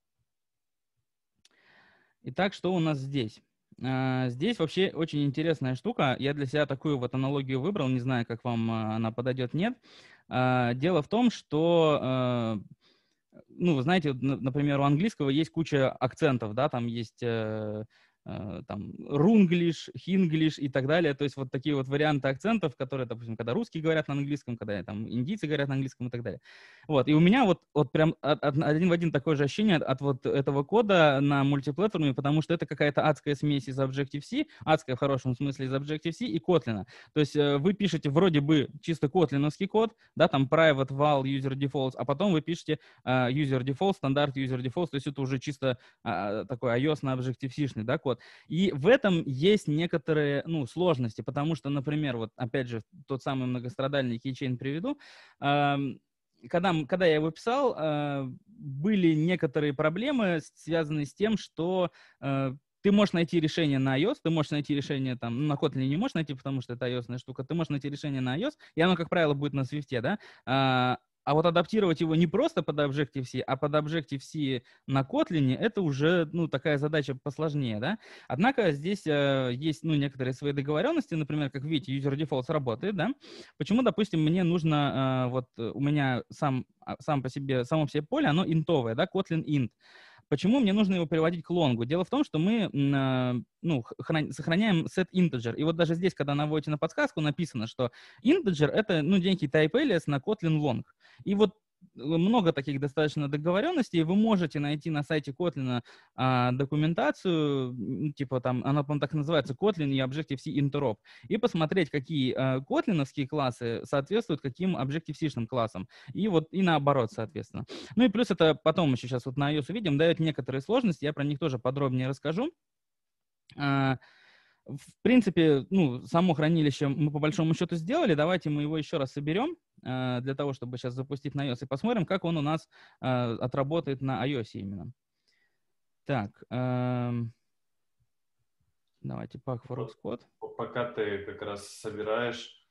Итак, что у нас здесь? Здесь вообще очень интересная штука. Я для себя такую вот аналогию выбрал, не знаю, как вам она подойдет, нет. Дело в том, что, ну, вы знаете, например, у английского есть куча акцентов, да, там есть там рунглиш, хинглиш и так далее, то есть вот такие вот варианты акцентов, которые, допустим, когда русские говорят на английском, когда там индийцы говорят на английском и так далее. Вот, и у меня вот прям один в один такое же ощущение от вот этого кода на мультиплатформе, потому что это какая-то адская смесь из Objective-C, адская в хорошем смысле из Objective-C и Kotlin. То есть вы пишете вроде бы чисто котлиновский код, да, там private val user defaults, а потом вы пишете user default, стандарт user defaults, то есть это уже чисто такой iOS на Objective-C-шный, да, код. И в этом есть некоторые, ну, сложности, потому что, например, вот опять же тот самый многострадальный кейчейн приведу. когда я его писал, были некоторые проблемы, связанные с тем, что ты можешь найти решение на iOS, ты можешь найти решение там, на Kotlin не можешь найти, потому что это iOS-ная штука, ты можешь найти решение на iOS, и оно, как правило, будет на Swift, да, а вот адаптировать его не просто под Objective-C, а под Objective-C на Kotlin, это уже, ну, такая задача посложнее, да. Однако здесь есть, ну, некоторые свои договоренности, например, как видите, user default работает, да. Почему, допустим, мне нужно, у меня само по себе поле, оно интовое, да, Kotlin int. Почему мне нужно его переводить к лонгу? Дело в том, что мы сохраняем set integer. И вот даже здесь, когда наводите на подсказку, написано, что integer — это, ну, некий type alias на Kotlin long. И вот много таких достаточно договоренностей. Вы можете найти на сайте Kotlin документацию, типа там, она, по-моему, так называется, Kotlin и Objective-C interop, и посмотреть, какие котлиновские классы соответствуют каким Objective-C-шным классам. И вот и наоборот, соответственно. Ну и плюс это потом еще сейчас вот на iOS увидим, дает некоторые сложности, я про них тоже подробнее расскажу. В принципе, ну, само хранилище мы по большому счету сделали. Давайте мы его еще раз соберем для того, чтобы сейчас запустить на iOS, и посмотрим, как он у нас отработает на iOS именно. Так, давайте pack for Xcode. Пока ты как раз собираешь,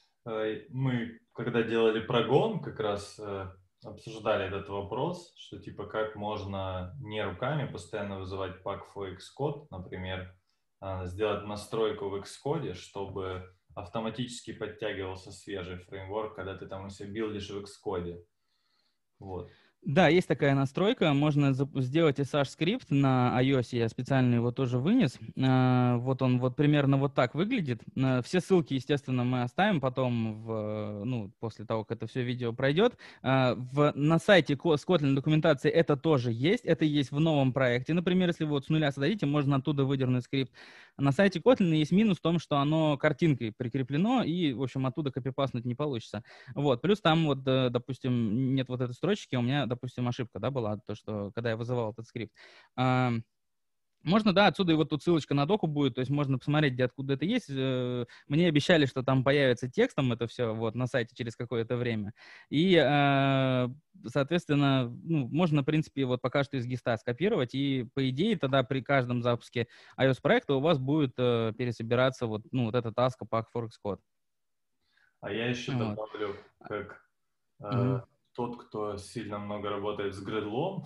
мы, когда делали прогон, как раз обсуждали этот вопрос, что типа как можно не руками постоянно вызывать pack for Xcode, например, сделать настройку в Xcode, чтобы автоматически подтягивался свежий фреймворк, когда ты там у себя билдишь в Xcode. Вот. Да, есть такая настройка, можно сделать SH-скрипт на iOS, я специально его тоже вынес. Вот он вот примерно вот так выглядит. Все ссылки, естественно, мы оставим потом, ну, после того, как это все видео пройдет. На сайте с Kotlin документации это тоже есть, это есть в новом проекте. Например, если вы вот с нуля создадите, можно оттуда выдернуть скрипт. На сайте Kotlin есть минус в том, что оно картинкой прикреплено, и, в общем, оттуда копипастнуть не получится. Вот. Плюс там вот, допустим, нет вот этой строчки, у меня, допустим, ошибка, да, была, то, что когда я вызывал этот скрипт. Можно, да, отсюда и вот тут ссылочка на доку будет, то есть можно посмотреть, где откуда это есть. Мне обещали, что там появится текстом это все вот на сайте через какое-то время. И, соответственно, ну, можно, в принципе, вот пока что из гиста скопировать, и, по идее, тогда при каждом запуске iOS-проекта у вас будет пересобираться вот, ну, вот эта таска pack for Xcode. А я еще добавлю, как тот, кто сильно много работает с Gradle,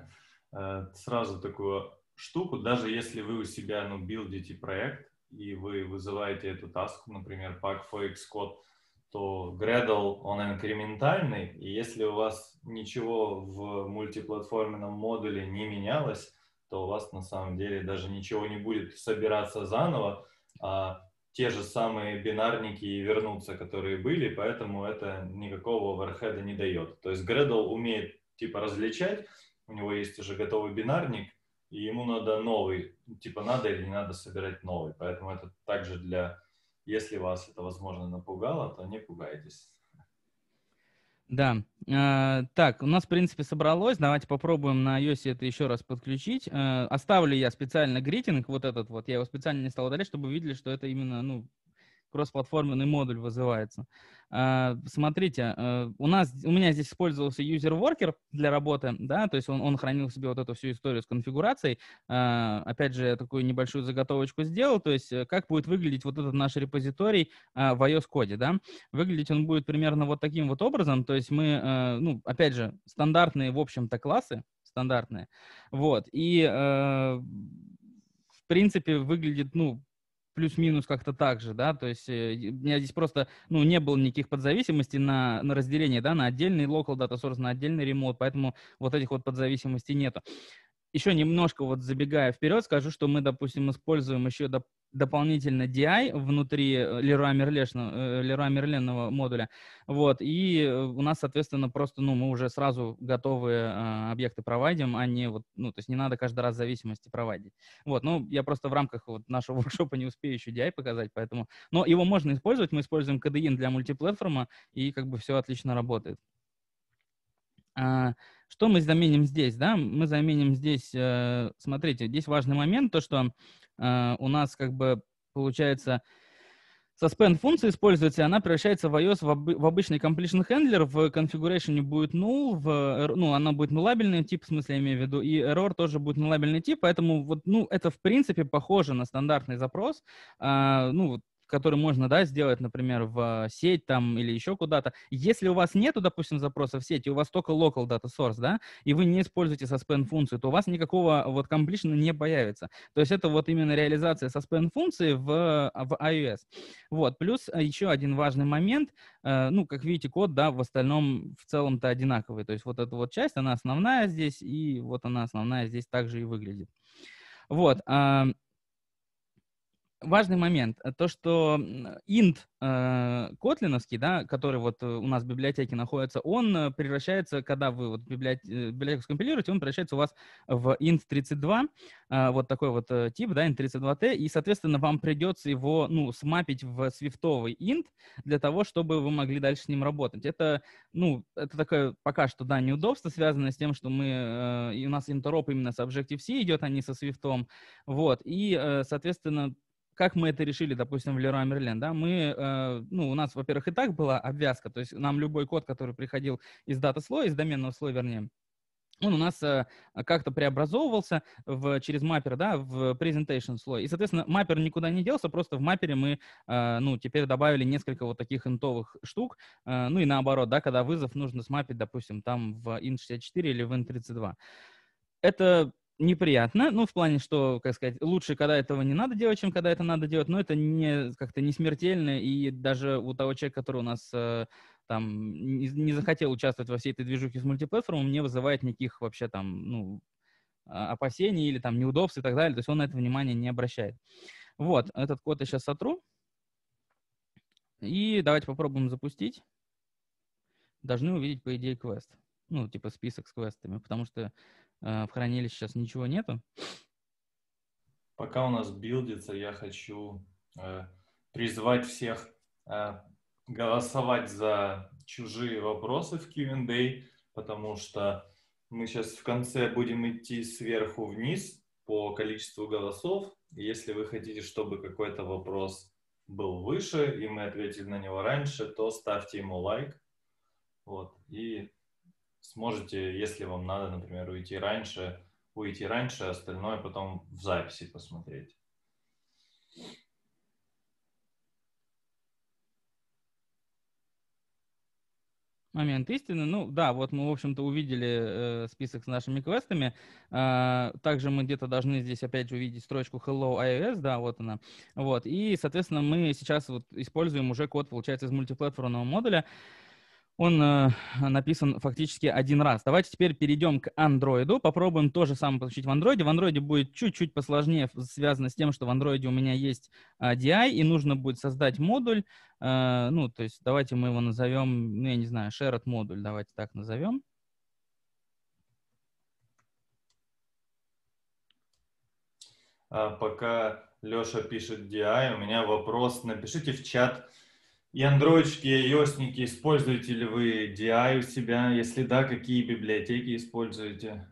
сразу такую штуку, даже если вы у себя, ну, билдите проект, и вы вызываете эту таску, например, pack for Xcode, то Gradle, он инкрементальный, и если у вас ничего в мультиплатформенном модуле не менялось, то у вас на самом деле даже ничего не будет собираться заново, а те же самые бинарники вернутся, которые были, поэтому это никакого оверхеда не дает. То есть Gradle умеет типа различать, у него есть уже готовый бинарник, и ему надо новый, типа надо или не надо собирать новый. Поэтому это также для, если вас это, возможно, напугало, то не пугайтесь. Да. Так, у нас, в принципе, собралось. Давайте попробуем на iOS это еще раз подключить. Оставлю я специально гритинг, вот этот вот. Я его специально не стал удалять, чтобы вы видели, что это именно, ну, кроссплатформенный модуль вызывается. Смотрите, у меня здесь использовался user worker для работы, да, то есть он хранил в себе вот эту всю историю с конфигурацией. Опять же, я такую небольшую заготовочку сделал, то есть как будет выглядеть вот этот наш репозиторий в iOS-коде, да. Выглядеть он будет примерно вот таким вот образом, то есть мы, ну, опять же, стандартные, в общем-то, классы, стандартные, вот, и в принципе выглядит, ну, плюс-минус как-то так же, да, то есть у меня здесь просто, ну, не было никаких подзависимостей на разделение, да, на отдельный local data source, на отдельный remote, поэтому вот этих вот подзависимостей нету. Еще немножко вот забегая вперед, скажу, что мы, допустим, используем еще дополнительно DI внутри Leroy Merlin'ного модуля, вот, и у нас, соответственно, просто, ну, мы уже сразу готовые объекты провайдим, а не вот, ну, то есть не надо каждый раз зависимости проводить. Вот, ну, я просто в рамках вот нашего воркшопа не успею еще DI показать, поэтому, но его можно использовать, мы используем KDE для мультиплатформа, и как бы все отлично работает. Что мы заменим здесь, да? Мы заменим здесь, смотрите, здесь важный момент, то, что у нас как бы получается Suspend функция используется, и она превращается в iOS в обычный completion handler, в configuration будет null, ну, она будет нулабельный тип, в смысле, я имею в виду, и error тоже будет нулабельный тип, поэтому вот, ну, это, в принципе, похоже на стандартный запрос, ну, который можно, да, сделать, например, в сеть там или еще куда-то. Если у вас нету, допустим, запроса в сети, у вас только local data source, да, и вы не используете suspend функцию, то у вас никакого вот completion не появится. То есть это вот именно реализация suspend функции в iOS. Вот, плюс еще один важный момент, ну, как видите, код, да, в остальном в целом-то одинаковый. То есть вот эта вот часть, она основная здесь, и вот она основная здесь также и выглядит. Вот, важный момент, то, что int котлиновский, да, который вот у нас в библиотеке находится, он превращается, когда вы вот библиотеку скомпилируете, он превращается у вас в int32, вот такой вот тип, да, int32t, и, соответственно, вам придется его, ну, смапить в свифтовый int для того, чтобы вы могли дальше с ним работать. Это, ну, это такое пока что, да, неудобство, связанное с тем, что мы, и у нас интероп именно с Objective-C идет, а не со свифтом, вот, и, соответственно, как мы это решили, допустим, в Leroy Merlin, да, мы, ну, у нас, во-первых, и так была обвязка, то есть нам любой код, который приходил из дата-слоя, из доменного слоя, вернее, он у нас как-то преобразовывался через маппер, да, в presentation слой. И, соответственно, маппер никуда не делся, просто в маппере мы, ну, теперь добавили несколько вот таких интовых штук, ну и наоборот, да, когда вызов нужно смапить, допустим, там в int64 или в int32. Это неприятно, ну, в плане, что, как сказать, лучше, когда этого не надо делать, чем когда это надо делать, но это не как-то не смертельно, и даже у того человека, который у нас там не захотел участвовать во всей этой движухе с мультиплатформом, не вызывает никаких вообще там, ну, опасений или там неудобств и так далее, то есть он на это внимание не обращает. Вот, этот код я сейчас сотру, и давайте попробуем запустить. Должны увидеть, по идее, квест. Ну, типа список с квестами, потому что в хранилище сейчас ничего нету. Пока у нас билдится, я хочу призвать всех голосовать за чужие вопросы в Q&A, потому что мы сейчас в конце будем идти сверху вниз по количеству голосов. И если вы хотите, чтобы какой-то вопрос был выше, и мы ответили на него раньше, то ставьте ему лайк. Вот, и сможете, если вам надо, например, уйти раньше, а остальное потом в записи посмотреть. Момент истины. Ну да, вот мы, в общем-то, увидели список с нашими квестами. Также мы где-то должны здесь опять же увидеть строчку Hello iOS, да, вот она. Вот. И, соответственно, мы сейчас вот используем уже код, получается, из мультиплатформенного модуля. Он написан фактически один раз. Давайте теперь перейдем к Android. Попробуем то же самое получить в Android. В Android будет чуть-чуть посложнее, связано с тем, что в Android у меня есть DI, и нужно будет создать модуль. Ну, то есть давайте мы его назовем, ну, я не знаю, shared модуль, давайте так назовем. Пока Леша пишет DI, у меня вопрос. Напишите в чат. И андроидчики, и iOS-ники, используете ли вы DI у себя? Если да, какие библиотеки используете?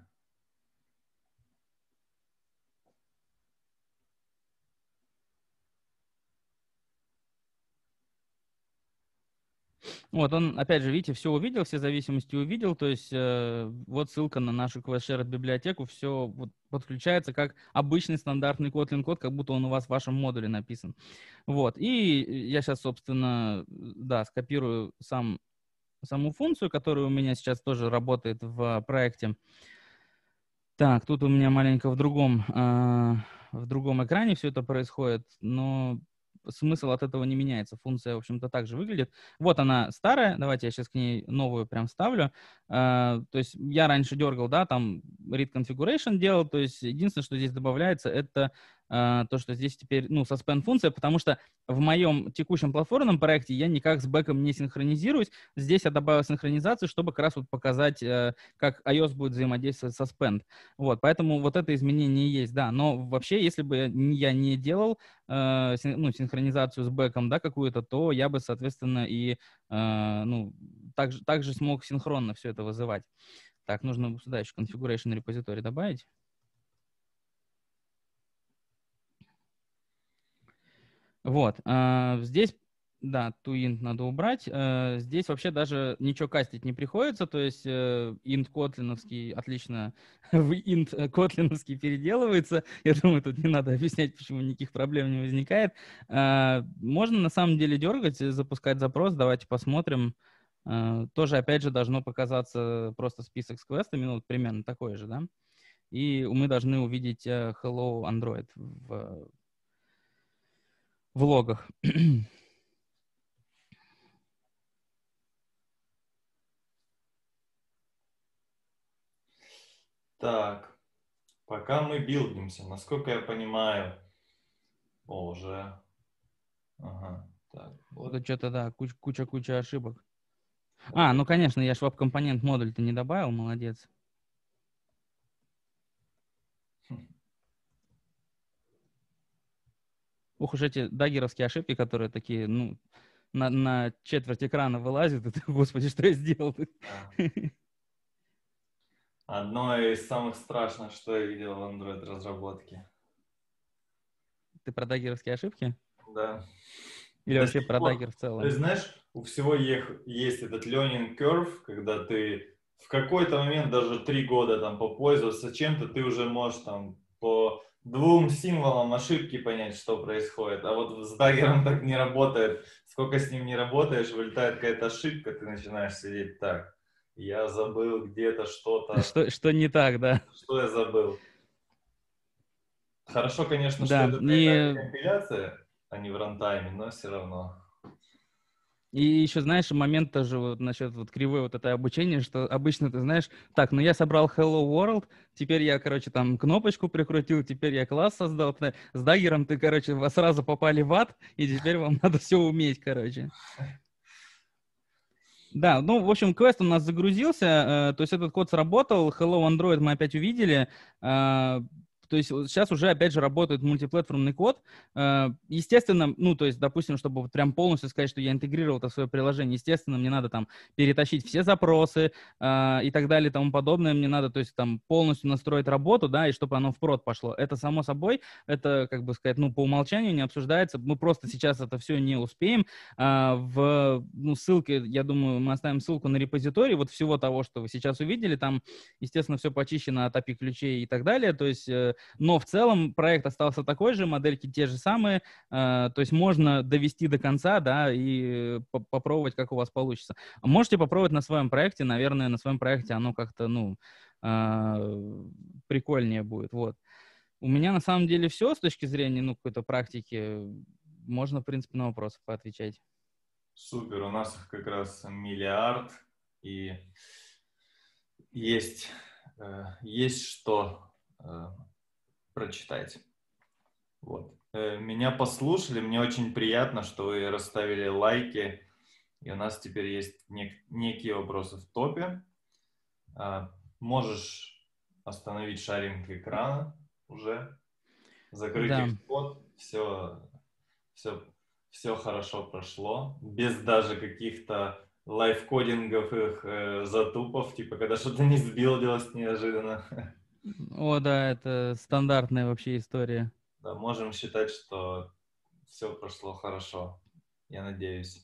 Вот он, опять же, видите, все увидел, все зависимости увидел, то есть вот ссылка на нашу QuestShared библиотеку, все вот подключается как обычный стандартный Kotlin код, как будто он у вас в вашем модуле написан. Вот, и я сейчас, собственно, да, скопирую саму функцию, которая у меня сейчас тоже работает в проекте. Так, тут у меня маленько в другом экране все это происходит, но смысл от этого не меняется. Функция, в общем-то, так же выглядит. Вот она старая. Давайте я сейчас к ней новую прям ставлю. То есть я раньше дергал, да, там read configuration делал. То есть единственное, что здесь добавляется, это то, что здесь теперь, ну, suspend функция, потому что в моем текущем платформенном проекте я никак с бэком не синхронизируюсь. Здесь я добавил синхронизацию, чтобы как раз вот показать, как iOS будет взаимодействовать с suspend. Вот, поэтому вот это изменение есть, да. Но вообще, если бы я не делал ну, синхронизацию с бэком, да, какую-то, то я бы, соответственно, и ну, также смог синхронно все это вызывать. Так, нужно сюда еще configuration repository добавить. Вот. Здесь, да, toInt надо убрать. Здесь вообще даже ничего кастить не приходится, то есть int котлиновский отлично в int котлиновский переделывается. Я думаю, тут не надо объяснять, почему никаких проблем не возникает. Можно на самом деле дергать, запускать запрос, давайте посмотрим. Тоже, опять же, должно показаться просто список с квестами, ну, примерно такой же, да? И мы должны увидеть Hello Android в логах. Так, пока мы билдимся, насколько я понимаю, уже, ага, так, вот. Тут что-то, да, куча ошибок. Ну, конечно, я ж веб-компонент модуль-то не добавил, молодец. Ух уж эти даггеровские ошибки, которые такие, ну, на четверть экрана вылазят, и ты, господи, что я сделал? Одно из самых страшных, что я видел в Android разработке. Ты про даггеровские ошибки? Да. Или До вообще сих про пор. даггер в То целом? есть, знаешь, у всего есть этот learning curve, когда ты в какой-то момент даже 3 года там попользоваться чем-то, ты уже можешь там по 2 символам ошибки понять, что происходит. А вот с даггером так не работает. Сколько с ним не работаешь, вылетает какая-то ошибка, ты начинаешь сидеть так. Я забыл где-то что-то. Что не так, да? Что я забыл? Хорошо, конечно, что Да, это при этапе компиляции, а не в рантайме, но все равно. и еще, знаешь, момент тоже вот насчет вот кривой вот это обучения, что обычно ты знаешь, так, ну я собрал Hello World, теперь я, короче, там кнопочку прикрутил, теперь я класс создал, с даггером ты, короче, вы сразу попали в ад, и теперь вам надо все уметь, короче. Да, ну, в общем, квест у нас загрузился, то есть этот код сработал, Hello Android мы опять увидели, то есть сейчас уже, опять же, работает мультиплатформный код. Естественно, ну, то есть, допустим, чтобы вот прям полностью сказать, что я интегрировал это в свое приложение, естественно, мне надо там перетащить все запросы и так далее и тому подобное. Мне надо, то есть, там полностью настроить работу, да, и чтобы оно в прод пошло. Это само собой, это, как бы сказать, ну, по умолчанию не обсуждается. Мы просто сейчас это все не успеем. В ссылке, я думаю, мы оставим ссылку на репозиторий вот всего того, что вы сейчас увидели. Там, естественно, все почищено от API ключей и так далее. То есть но в целом проект остался такой же, модельки те же самые, то есть можно довести до конца, да, и попробовать, как у вас получится. Можете попробовать на своем проекте, наверное, на своем проекте оно как-то, ну, прикольнее будет, вот. У меня на самом деле все с точки зрения, ну, какой-то практики. Можно, в принципе, на вопросы поотвечать. Супер, у нас их как раз миллиард, и есть что прочитать. Вот. Меня послушали, мне очень приятно, что вы расставили лайки, и у нас теперь есть некие вопросы в топе. Можешь остановить шаринг экрана уже, закрыть Да. экспорт, все хорошо прошло, без даже каких-то лайфкодинговых затупов, типа когда что-то не сбилдилось неожиданно. О, да, это стандартная вообще история. Да, можем считать, что все прошло хорошо, я надеюсь.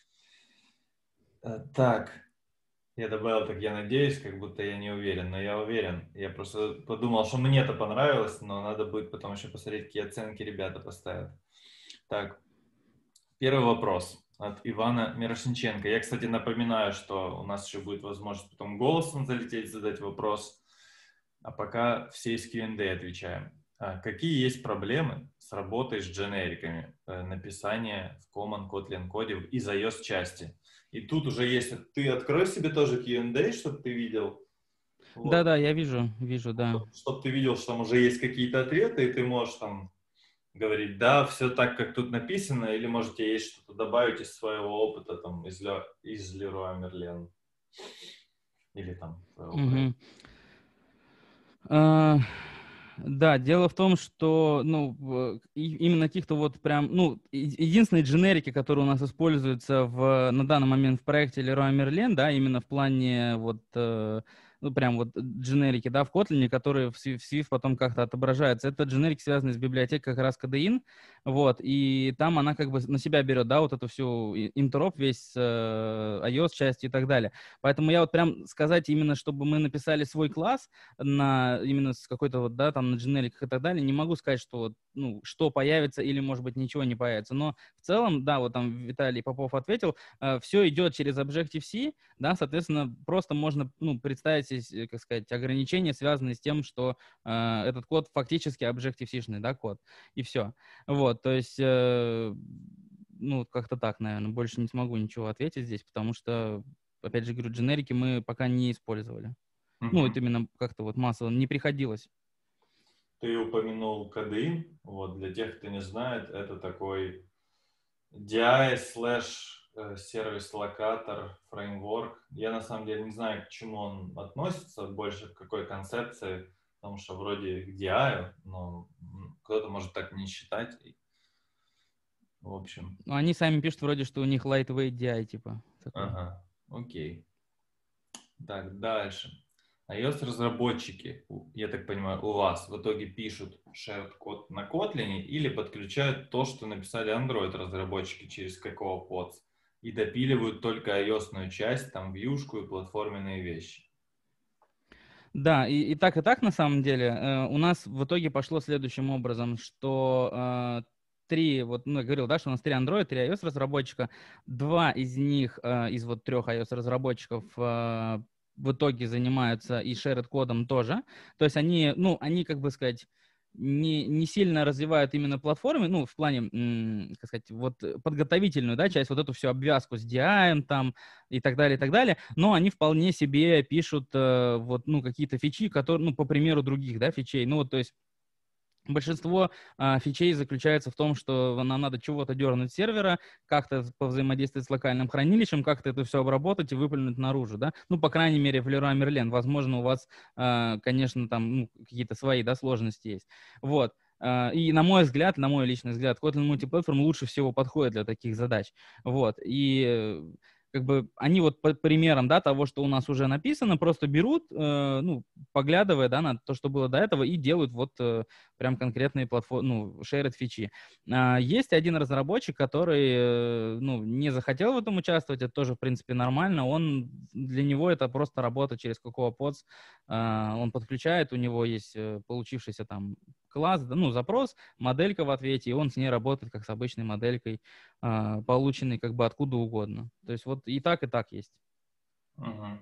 Так, я добавил так, я надеюсь, как будто я не уверен, но я уверен. Я просто подумал, что мне это понравилось, но надо будет потом еще посмотреть, какие оценки ребята поставят. Так, первый вопрос от Ивана Мирошниченко. Я, кстати, напоминаю, что у нас еще будет возможность потом голосом залететь, задать вопрос. А пока все из Q&A отвечаем. Какие есть проблемы с работой с дженериками написания в Common Kotlin коде из iOS части? И тут уже есть... Ты открой себе тоже Q&A, чтобы ты видел. Вот. Да-да, я вижу, да. Чтобы ты видел, что там уже есть какие-то ответы, и ты можешь там говорить, да, все так, как тут написано, или можете есть что-то добавить из своего опыта, там, из Leroy Merlin. Или там твоего проекта. Да, дело в том, что, ну, именно каких-то вот прям, ну, единственные дженерики, которые у нас используются на данный момент в проекте Leroy Merlin, да, именно в плане вот, ну, прям вот дженерики, да, в Kotlin, которые в Swift потом как-то отображаются. Это дженерики, связанные с библиотекой как раз KDIN. вот, и там она как бы на себя берет, да, вот эту всю интероп, весь iOS часть и так далее. Поэтому я вот прям сказать именно, чтобы мы написали свой класс на именно с какой-то вот, да, там на дженериках и так далее, не могу сказать, что вот, ну, что появится или, может быть, ничего не появится. Но в целом, да, вот там Виталий Попов ответил, все идет через Objective-C, да, соответственно, просто можно, ну, представить здесь, как сказать, ограничения, связанные с тем, что этот код фактически Objective-C-шный, да, код, и все. Вот, то есть, ну, как-то так, наверное, больше не смогу ничего ответить здесь, потому что, опять же, говорю, дженерики мы пока не использовали. Ну, это именно как-то вот массово не приходилось. Ты упомянул Kotlin. Вот, для тех, кто не знает, это такой DI слэш сервис-локатор, фреймворк. Я на самом деле не знаю, к чему он относится, больше к какой концепции, потому что вроде к DI, но кто-то может так не считать. В общем. Ну, они сами пишут вроде, что у них lightweight DI, типа. Такой. Ага, окей. Так, дальше. iOS-разработчики, я так понимаю, у вас в итоге пишут shared код на Kotlin или подключают то, что написали Android-разработчики через CocoaPods и допиливают только iOS-ную часть, там, вьюшку и платформенные вещи? Да, и так на самом деле. У нас в итоге пошло следующим образом, что три, вот, ну, я говорил, да, что у нас 3 Android, 3 iOS разработчика, 2 из них, из вот 3 iOS разработчиков в итоге занимаются и shared кодом тоже. То есть они, ну, они, как бы сказать, не сильно развивают именно платформы, ну, в плане, как сказать, вот подготовительную, да, часть, вот эту всю обвязку с DI там и так далее, но они вполне себе пишут вот, ну, какие-то фичи, которые, ну, по примеру других, да, фичей, ну, вот, то есть большинство фичей заключается в том, что нам надо чего-то дернуть с сервера, как-то повзаимодействовать с локальным хранилищем, как-то это все обработать и выплюнуть наружу, да. Ну, по крайней мере, в Leroy Merlin. Возможно, у вас, конечно, там ну, какие-то свои, да, сложности есть. Вот. И на мой взгляд, на мой личный взгляд, Kotlin Multiplatform лучше всего подходит для таких задач. Вот. И как бы они вот по примерам, да, того, что у нас уже написано, просто берут, ну, поглядывая, да, на то, что было до этого, и делают вот прям конкретные платформы, ну, shared фичи. Есть один разработчик, который, ну, не захотел в этом участвовать, это тоже, в принципе, нормально. Для него это просто работа через CocoaPods. Он подключает, у него есть получившийся там класс, ну, запрос, моделька в ответе, и он с ней работает как с обычной моделькой, полученной как бы откуда угодно. То есть вот и так есть. Угу.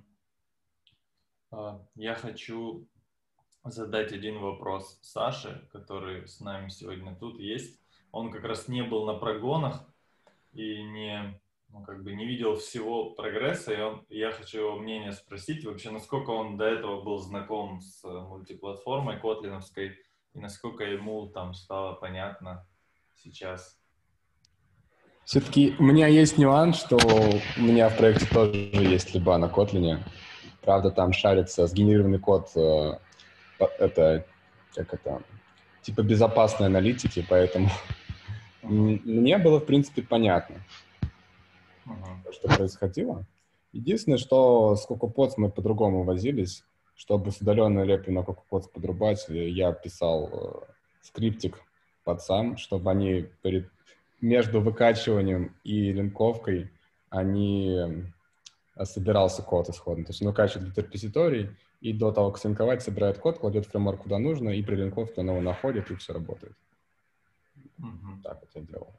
Я хочу задать один вопрос Саше, который с нами сегодня тут есть. Он как раз не был на прогонах и ну, как бы не видел всего прогресса, и я хочу его мнение спросить, вообще, насколько он до этого был знаком с мультиплатформой котлиновской, и насколько ему там стало понятно сейчас. Все-таки у меня есть нюанс, что у меня в проекте тоже есть либо на Kotlin. Правда, там шарится сгенерированный код, типа безопасной аналитики, поэтому мне было, в принципе, понятно, что происходило. Единственное, что с CocoaPods мы по-другому возились, чтобы с удаленной лепью на CocoaPods подрубать, я писал скриптик под сам, чтобы они между выкачиванием и линковкой собирался код исходно. То есть он выкачивает этот репозиторий, и до того, как слинковать, собирает код, кладет фреймворк куда нужно, и при линковке он его находит, и все работает. Так вот я делал.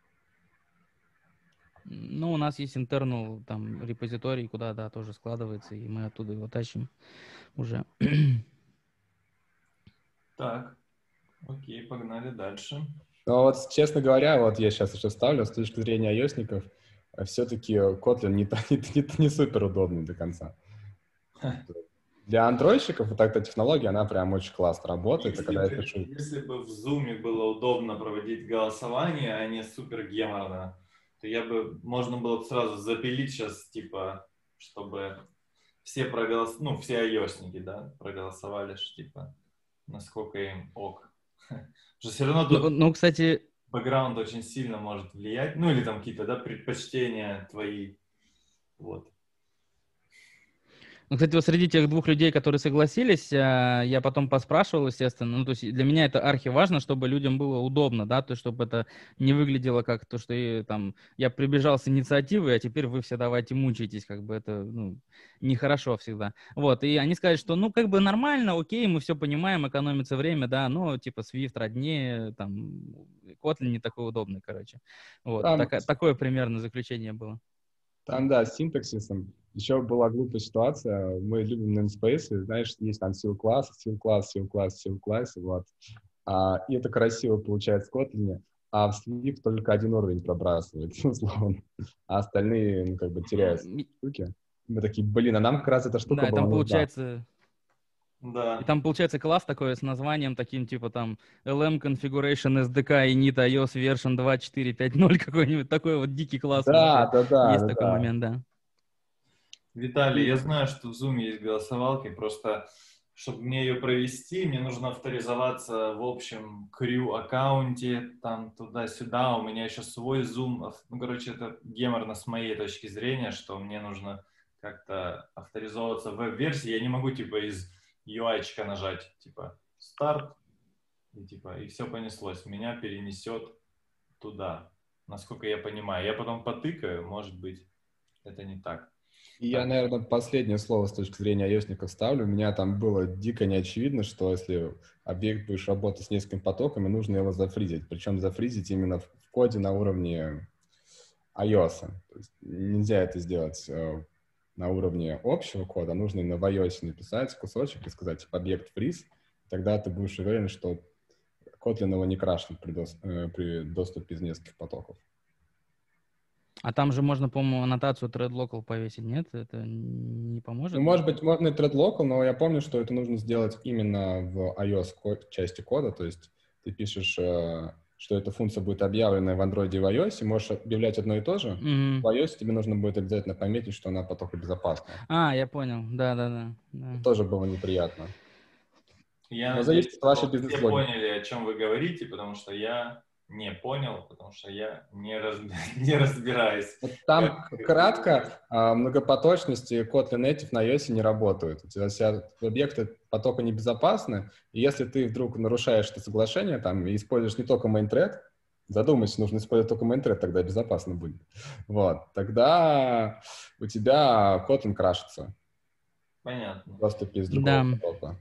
Ну, у нас есть internal там репозиторий, куда, да, тоже складывается, и мы оттуда его тащим уже. Так, окей, погнали дальше. Ну, вот, честно говоря, вот я сейчас еще ставлю, с точки зрения iOS-ников, все-таки Kotlin не супер удобный до конца. Для андроидщиков вот эта технология, она прям очень классно работает. Если бы в Zoom было удобно проводить голосование, а не супер геморно, то можно было бы сразу запилить сейчас, типа, чтобы все все iOS-ники, да, проголосовали, типа, насколько им ок. Все равно тут кстати, бэкграунд очень сильно может влиять, ну или там какие-то, да, предпочтения твои, вот. Ну, кстати, вот среди тех двух людей, которые согласились, я потом поспрашивал, естественно. Ну, то есть для меня это архиважно, чтобы людям было удобно, да, то есть чтобы это не выглядело как то, что там я прибежал с инициативой, а теперь вы все давайте мучаетесь, как бы это, ну, нехорошо всегда. Вот, и они сказали, что, ну, как бы нормально, окей, мы все понимаем, экономится время, да, но, типа, Swift роднее, там, Kotlin не такой удобный, короче. Вот, такое примерно заключение было. Там, да, с синтаксисом. Еще была глупая ситуация. Мы любим namespace, знаешь, есть там seal-класс, вот. И это красиво получается в Kotlin, а в Swift только один уровень пробрасывается, условно. А остальные, ну, как бы теряют штуки. Мы такие, блин, а нам как раз эта штука была там нужна. Получается... Да. И там получается класс такой с названием таким, типа там LM Configuration SDK и init iOS version 2.4.5.0 какой-нибудь такой вот дикий класс. Да. Есть такой момент, да. Виталий, я знаю, что в Zoom есть голосовалки, просто чтобы мне ее провести, мне нужно авторизоваться в общем crew-аккаунте, там туда-сюда, у меня еще свой Zoom, ну, короче, это геморно с моей точки зрения, что мне нужно как-то авторизовываться в веб-версии, я не могу, типа, из UI-чика нажать, типа, старт, и все понеслось, меня перенесет туда, насколько я понимаю. Я потом потыкаю, может быть, это не так. И я, наверное, последнее слово с точки зрения iOS-ников ставлю. У меня там было дико неочевидно, что если объект будешь работать с несколькими потоками, нужно его зафризить. Причем зафризить именно в коде на уровне iOS. То есть нельзя это сделать на уровне общего кода. Нужно именно в iOS написать кусочек и сказать, типа, объект фриз. Тогда ты будешь уверен, что Kotlin его не крашнет при доступе из нескольких потоков. А там же можно, по-моему, аннотацию thread local повесить, нет? Это не поможет? Ну, может быть, можно и thread local, но я помню, что это нужно сделать именно в iOS части кода, то есть ты пишешь, что эта функция будет объявлена в Android и в iOS, и можешь объявлять одно и то же. В iOS тебе нужно будет обязательно пометить, что она потокобезопасна. Я понял, да. Это тоже было неприятно. Я надеюсь, надеюсь, что ваши все бизнес-логики поняли, о чем вы говорите, потому что я не понял, потому что я не разбираюсь. Там кратко, многопоточности Kotlin Native на iOS не работают. У тебя все объекты потока небезопасны, и если ты вдруг нарушаешь это соглашение там, и используешь не только main thread, задумайся, нужно использовать только main thread, тогда безопасно будет. Вот. Тогда у тебя Kotlin крашится. Понятно. Просто из другого потока.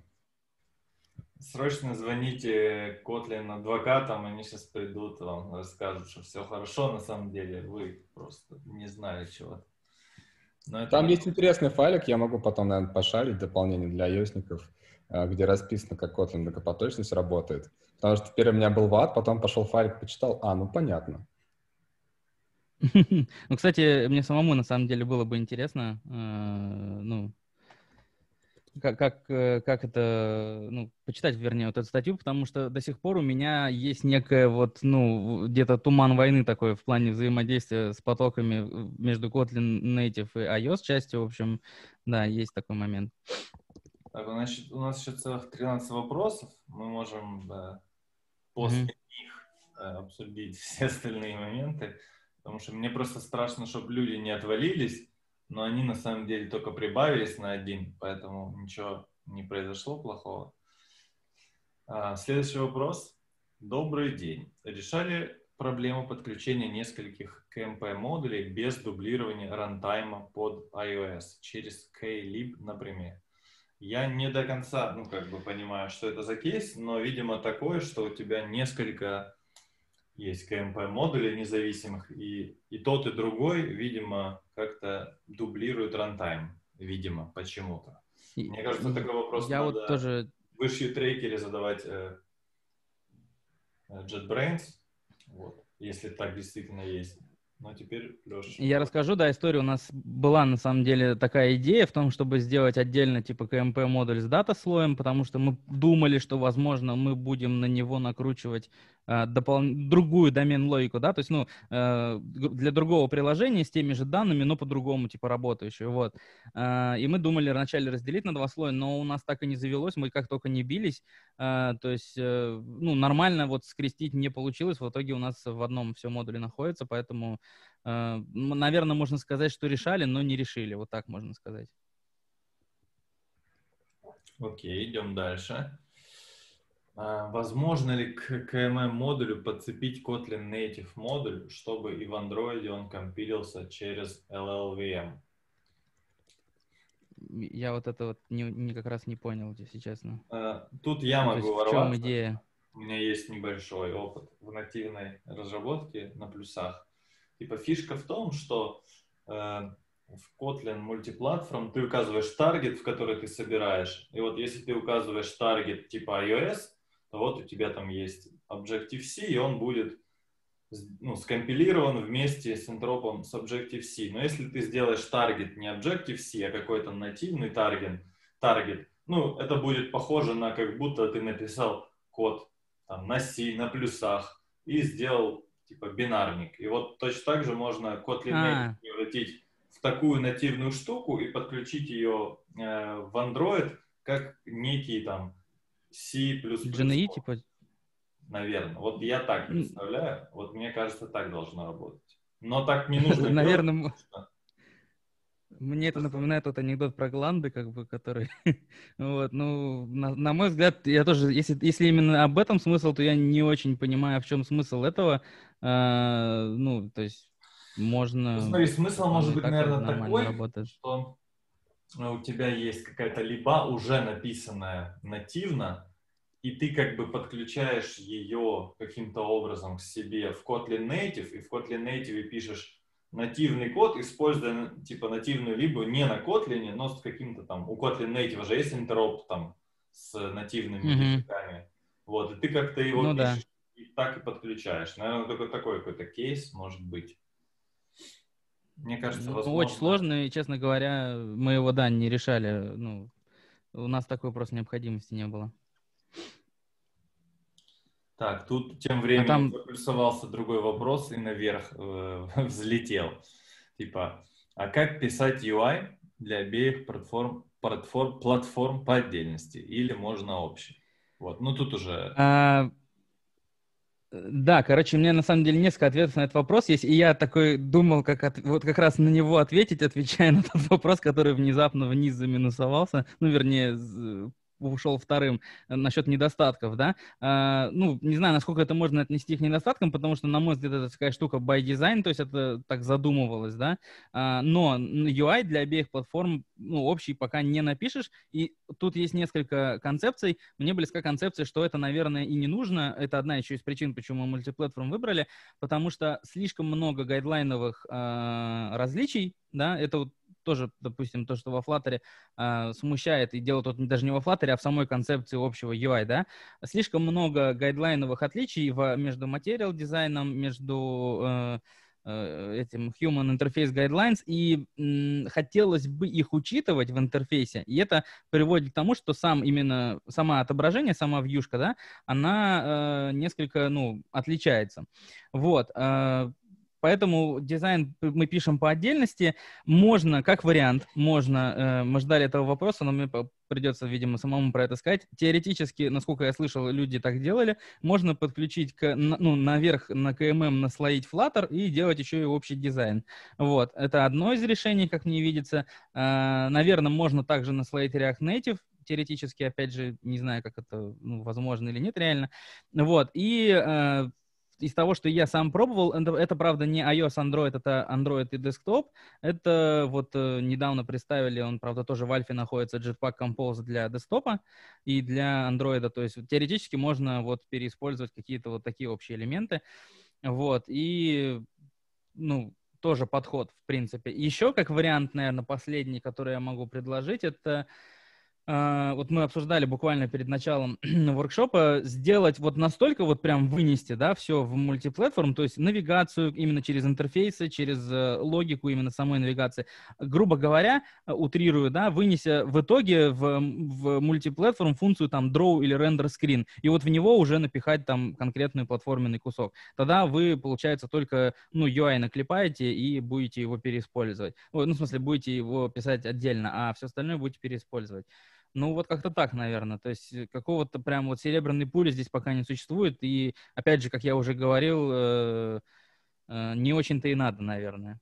Срочно звоните Kotlin адвокатам, они сейчас придут, вам расскажут, что все хорошо, на самом деле вы просто не знали чего-то. Там есть интересный файлик, я могу потом, наверное, пошарить дополнение для iOS-ников, где расписано, как Kotlin многопоточность работает. Потому что теперь у меня был ват, потом пошел файлик, почитал, ну понятно. Ну, кстати, мне самому на самом деле было бы интересно, как это, почитать, вернее, вот эту статью, потому что до сих пор у меня есть некое где-то туман войны такой в плане взаимодействия с потоками между Kotlin Native и iOS частью, в общем, да, есть такой момент. Так, значит, у нас еще целых 13 вопросов, мы можем после них обсудить все остальные моменты, потому что мне просто страшно, чтобы люди не отвалились, но они на самом деле только прибавились на один, поэтому ничего не произошло плохого. Следующий вопрос. Добрый день. Решали проблему подключения нескольких KMP-модулей без дублирования рантайма под iOS через Klib, например? Я не до конца, понимаю, что это за кейс, но, видимо, такое, что у тебя несколько есть KMP-модулей независимых, и тот, и другой, видимо, как-то дублируют рантайм, видимо, почему-то. Мне кажется, такой вопрос надо в issue-трекере задавать JetBrains, если так действительно есть. Но теперь, Леша... Я расскажу, историю. У нас была, на самом деле, такая идея в том, чтобы сделать отдельно, типа, KMP-модуль с дата-слоем, потому что мы думали, что, возможно, мы будем на него накручивать другую домен-логику, да, то есть, для другого приложения с теми же данными, но по-другому, типа, работающую, вот. И мы думали вначале разделить на два слоя, но у нас так и не завелось, мы как только не бились, то есть, нормально скрестить не получилось, в итоге у нас в одном все модуле находится, поэтому, наверное, можно сказать, что решали, но не решили, вот так можно сказать. Окей, идем дальше. Возможно ли к KMM-модулю подцепить Kotlin Native модуль, чтобы и в Android он компилился через LLVM? Я вот это вот как раз не понял, если честно. Тут я То могу есть в ворваться. чем идея? У меня есть небольшой опыт в нативной разработке на плюсах. Типа фишка в том, что в Kotlin Multiplatform ты указываешь таргет, в который ты собираешь. И вот если ты указываешь таргет типа iOS, то вот у тебя там есть Objective-C, и он будет скомпилирован вместе с энтропом с Objective-C. Но если ты сделаешь таргет не Objective-C, а какой-то нативный таргет, это будет похоже на как будто ты написал код там, на C, на плюсах и сделал типа бинарник. И вот точно так же можно Kotlin Native превратить в такую нативную штуку и подключить ее в Android как некий там C++. GNI типа? Наверное. Вот я так представляю. Вот мне кажется, так должно работать. Но так не нужно делать. Наверное, мне это напоминает тот анекдот про гланды, как бы, который... Вот, ну, на мой взгляд, я тоже, если именно об этом смысл, то я не очень понимаю, в чем смысл этого. Ну, то есть можно... Ну, смотри, смысл может быть, так наверное, нормально такой, работает. что у тебя есть какая-то либа уже написанная нативно, и ты как бы подключаешь ее каким-то образом к себе в Kotlin Native, и в Kotlin Native пишешь нативный код, используя типа нативную либо не на Kotlin, но с каким-то там, у Kotlin Native же есть интероп там с нативными языками. Вот, и ты как-то его пишешь и так и подключаешь. Наверное, только такой какой-то кейс может быть. Мне кажется, возможно... Очень сложно, и, честно говоря, мы его, да, не решали. Ну, у нас такой просто необходимости не было. Так, тут тем временем заплюсовался другой вопрос и наверх взлетел. Типа, а как писать UI для обеих платформ по отдельности? Или можно общий? Вот, ну тут уже... Да, короче, у меня на самом деле несколько ответов на этот вопрос есть, и я такой думал, вот как раз на него ответить, отвечая на тот вопрос, который внезапно вниз заминусовался, ну, вернее, ушел вторым насчет недостатков, да. Ну, не знаю, насколько это можно отнести к недостаткам, потому что, на мой взгляд, это такая штука by design, то есть это так задумывалось, да. Но UI для обеих платформ, ну, общий пока не напишешь, и тут есть несколько концепций. Мне близка концепция, что это, наверное, и не нужно. Это одна еще из причин, почему мы мультиплатформ выбрали, потому что слишком много гайдлайновых различий, да, это вот тоже, допустим, то, что во Flutter смущает, и дело тут даже не во Flutter, а в самой концепции общего UI, да, слишком много гайдлайновых отличий между материал дизайном, между этим Human Interface Guidelines, и хотелось бы их учитывать в интерфейсе, и это приводит к тому, что сама отображение, сама вьюшка, да, она несколько, ну, отличается. Вот. Поэтому дизайн мы пишем по отдельности. Можно, как вариант, мы ждали этого вопроса, но мне придется, видимо, самому про это сказать. Теоретически, насколько я слышал, люди так делали. Можно подключить, наверх на KMM наслоить Flutter и делать еще и общий дизайн. Вот. Это одно из решений, как мне видится. Наверное, можно также наслоить React Native. Теоретически, опять же, не знаю, как это возможно или нет реально. Вот. И из того, что я сам пробовал, это правда не iOS, Android, это Android и Desktop. Это вот недавно представили, он, правда, тоже в альфе находится, Jetpack Compose для десктопа и для Android. То есть теоретически можно вот переиспользовать какие-то вот такие общие элементы. Вот. И, ну, тоже подход, в принципе. Еще как вариант, наверное, последний, который я могу предложить, это... Вот мы обсуждали буквально перед началом воркшопа, сделать вот настолько вот прям вынести, да, все в мультиплатформ, то есть навигацию именно через интерфейсы, через логику именно самой навигации. Грубо говоря, утрирую, да, вынеся в итоге в мультиплатформ функцию там draw или render screen, и вот в него уже напихать там конкретный платформенный кусок. Тогда вы, получается, только, ну, UI наклепаете и будете его переиспользовать. Ну, в смысле, будете его писать отдельно, а все остальное будете переиспользовать. Ну, вот как-то так, наверное. То есть какого-то прям вот серебряной пули здесь пока не существует. И, опять же, как я уже говорил, не очень-то и надо, наверное.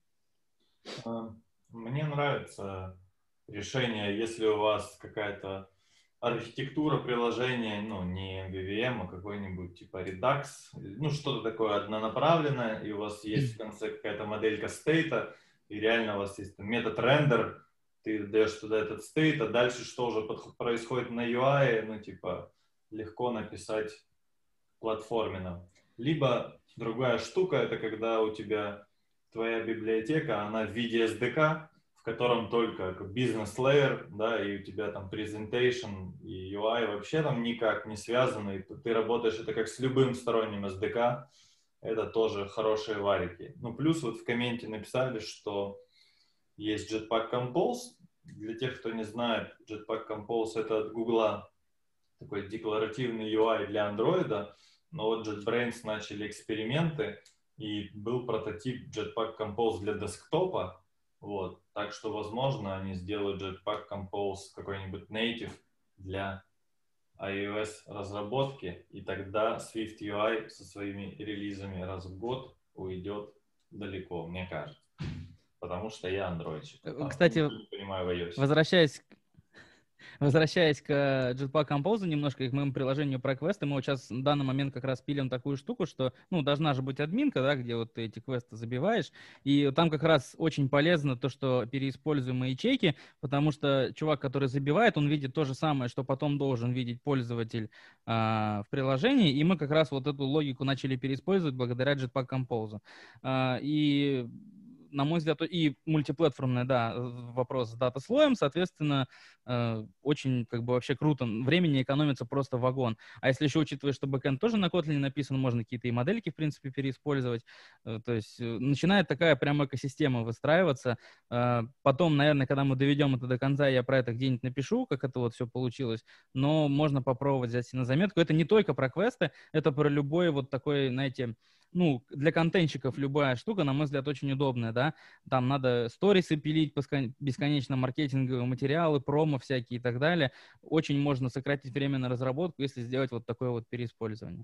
Мне нравится решение, если у вас какая-то архитектура приложения, ну, не MVVM, а какой-нибудь типа Redux, ну, что-то такое однонаправленное, и у вас есть в конце какая-то моделька стейта, и реально у вас есть метод render, ты даешь туда этот стейт, а дальше что уже происходит на UI, ну, типа, легко написать платформенно. Либо другая штука, это когда у тебя твоя библиотека, она в виде SDK, в котором только бизнес-лейер, да, и у тебя там presentation и UI вообще там никак не связаны, и ты работаешь это как с любым сторонним SDK, это тоже хорошие варики. Ну, плюс вот в комменте написали, что есть Jetpack Compose. Для тех, кто не знает, Jetpack Compose это от Google такой декларативный UI для Android, но вот JetBrains начали эксперименты, и был прототип Jetpack Compose для десктопа, вот, так что, возможно, они сделают Jetpack Compose какой-нибудь native для iOS разработки, и тогда Swift UI со своими релизами раз в год уйдет далеко, мне кажется, потому что я андроидчик. Кстати, не понимаю в iOS. Возвращаясь к Jetpack Compose немножко и к моему приложению про квесты, мы вот сейчас в данный момент как раз пилим такую штуку, что, ну, должна же быть админка, да, где вот ты эти квесты забиваешь, и там как раз очень полезно то, что переиспользуемые ячейки, потому что чувак, который забивает, он видит то же самое, что потом должен видеть пользователь в приложении, и мы как раз вот эту логику начали переиспользовать благодаря Jetpack Compose. И на мой взгляд, и мультиплатформный, да, вопрос с дата-слоем, соответственно, очень, как бы, вообще круто. Времени экономится просто вагон. А если еще учитывая, что бэкэнд тоже на Kotlin написан, можно какие-то и модельки, в принципе, переиспользовать. То есть начинает такая прям экосистема выстраиваться. Потом, наверное, когда мы доведем это до конца, я про это где-нибудь напишу, как это вот все получилось. Но можно попробовать взять на заметку. Это не только про квесты, это про любой вот такой, знаете, ну, для контентщиков любая штука, на мой взгляд, очень удобная, да, там надо сторисы пилить бесконечно, маркетинговые материалы, промо всякие и так далее. Очень можно сократить время на разработку, если сделать вот такое вот переиспользование.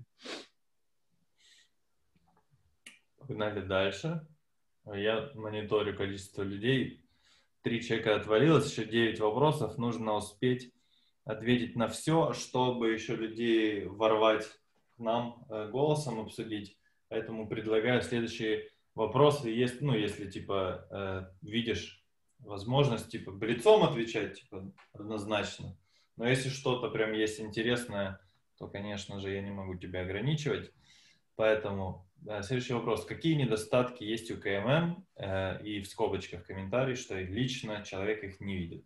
Погнали дальше. Я мониторю количество людей. 3 человека отвалилось, еще 9 вопросов. Нужно успеть ответить на все, чтобы еще людей ворвать к нам голосом, обсудить. Поэтому предлагаю следующие вопросы. Есть, ну, если, типа, видишь возможность, типа, блицом отвечать, типа, однозначно. Но если что-то прям есть интересное, то, конечно же, я не могу тебя ограничивать. Поэтому, да, следующий вопрос. Какие недостатки есть у КММ? И в скобочках комментарий, что лично человек их не видит.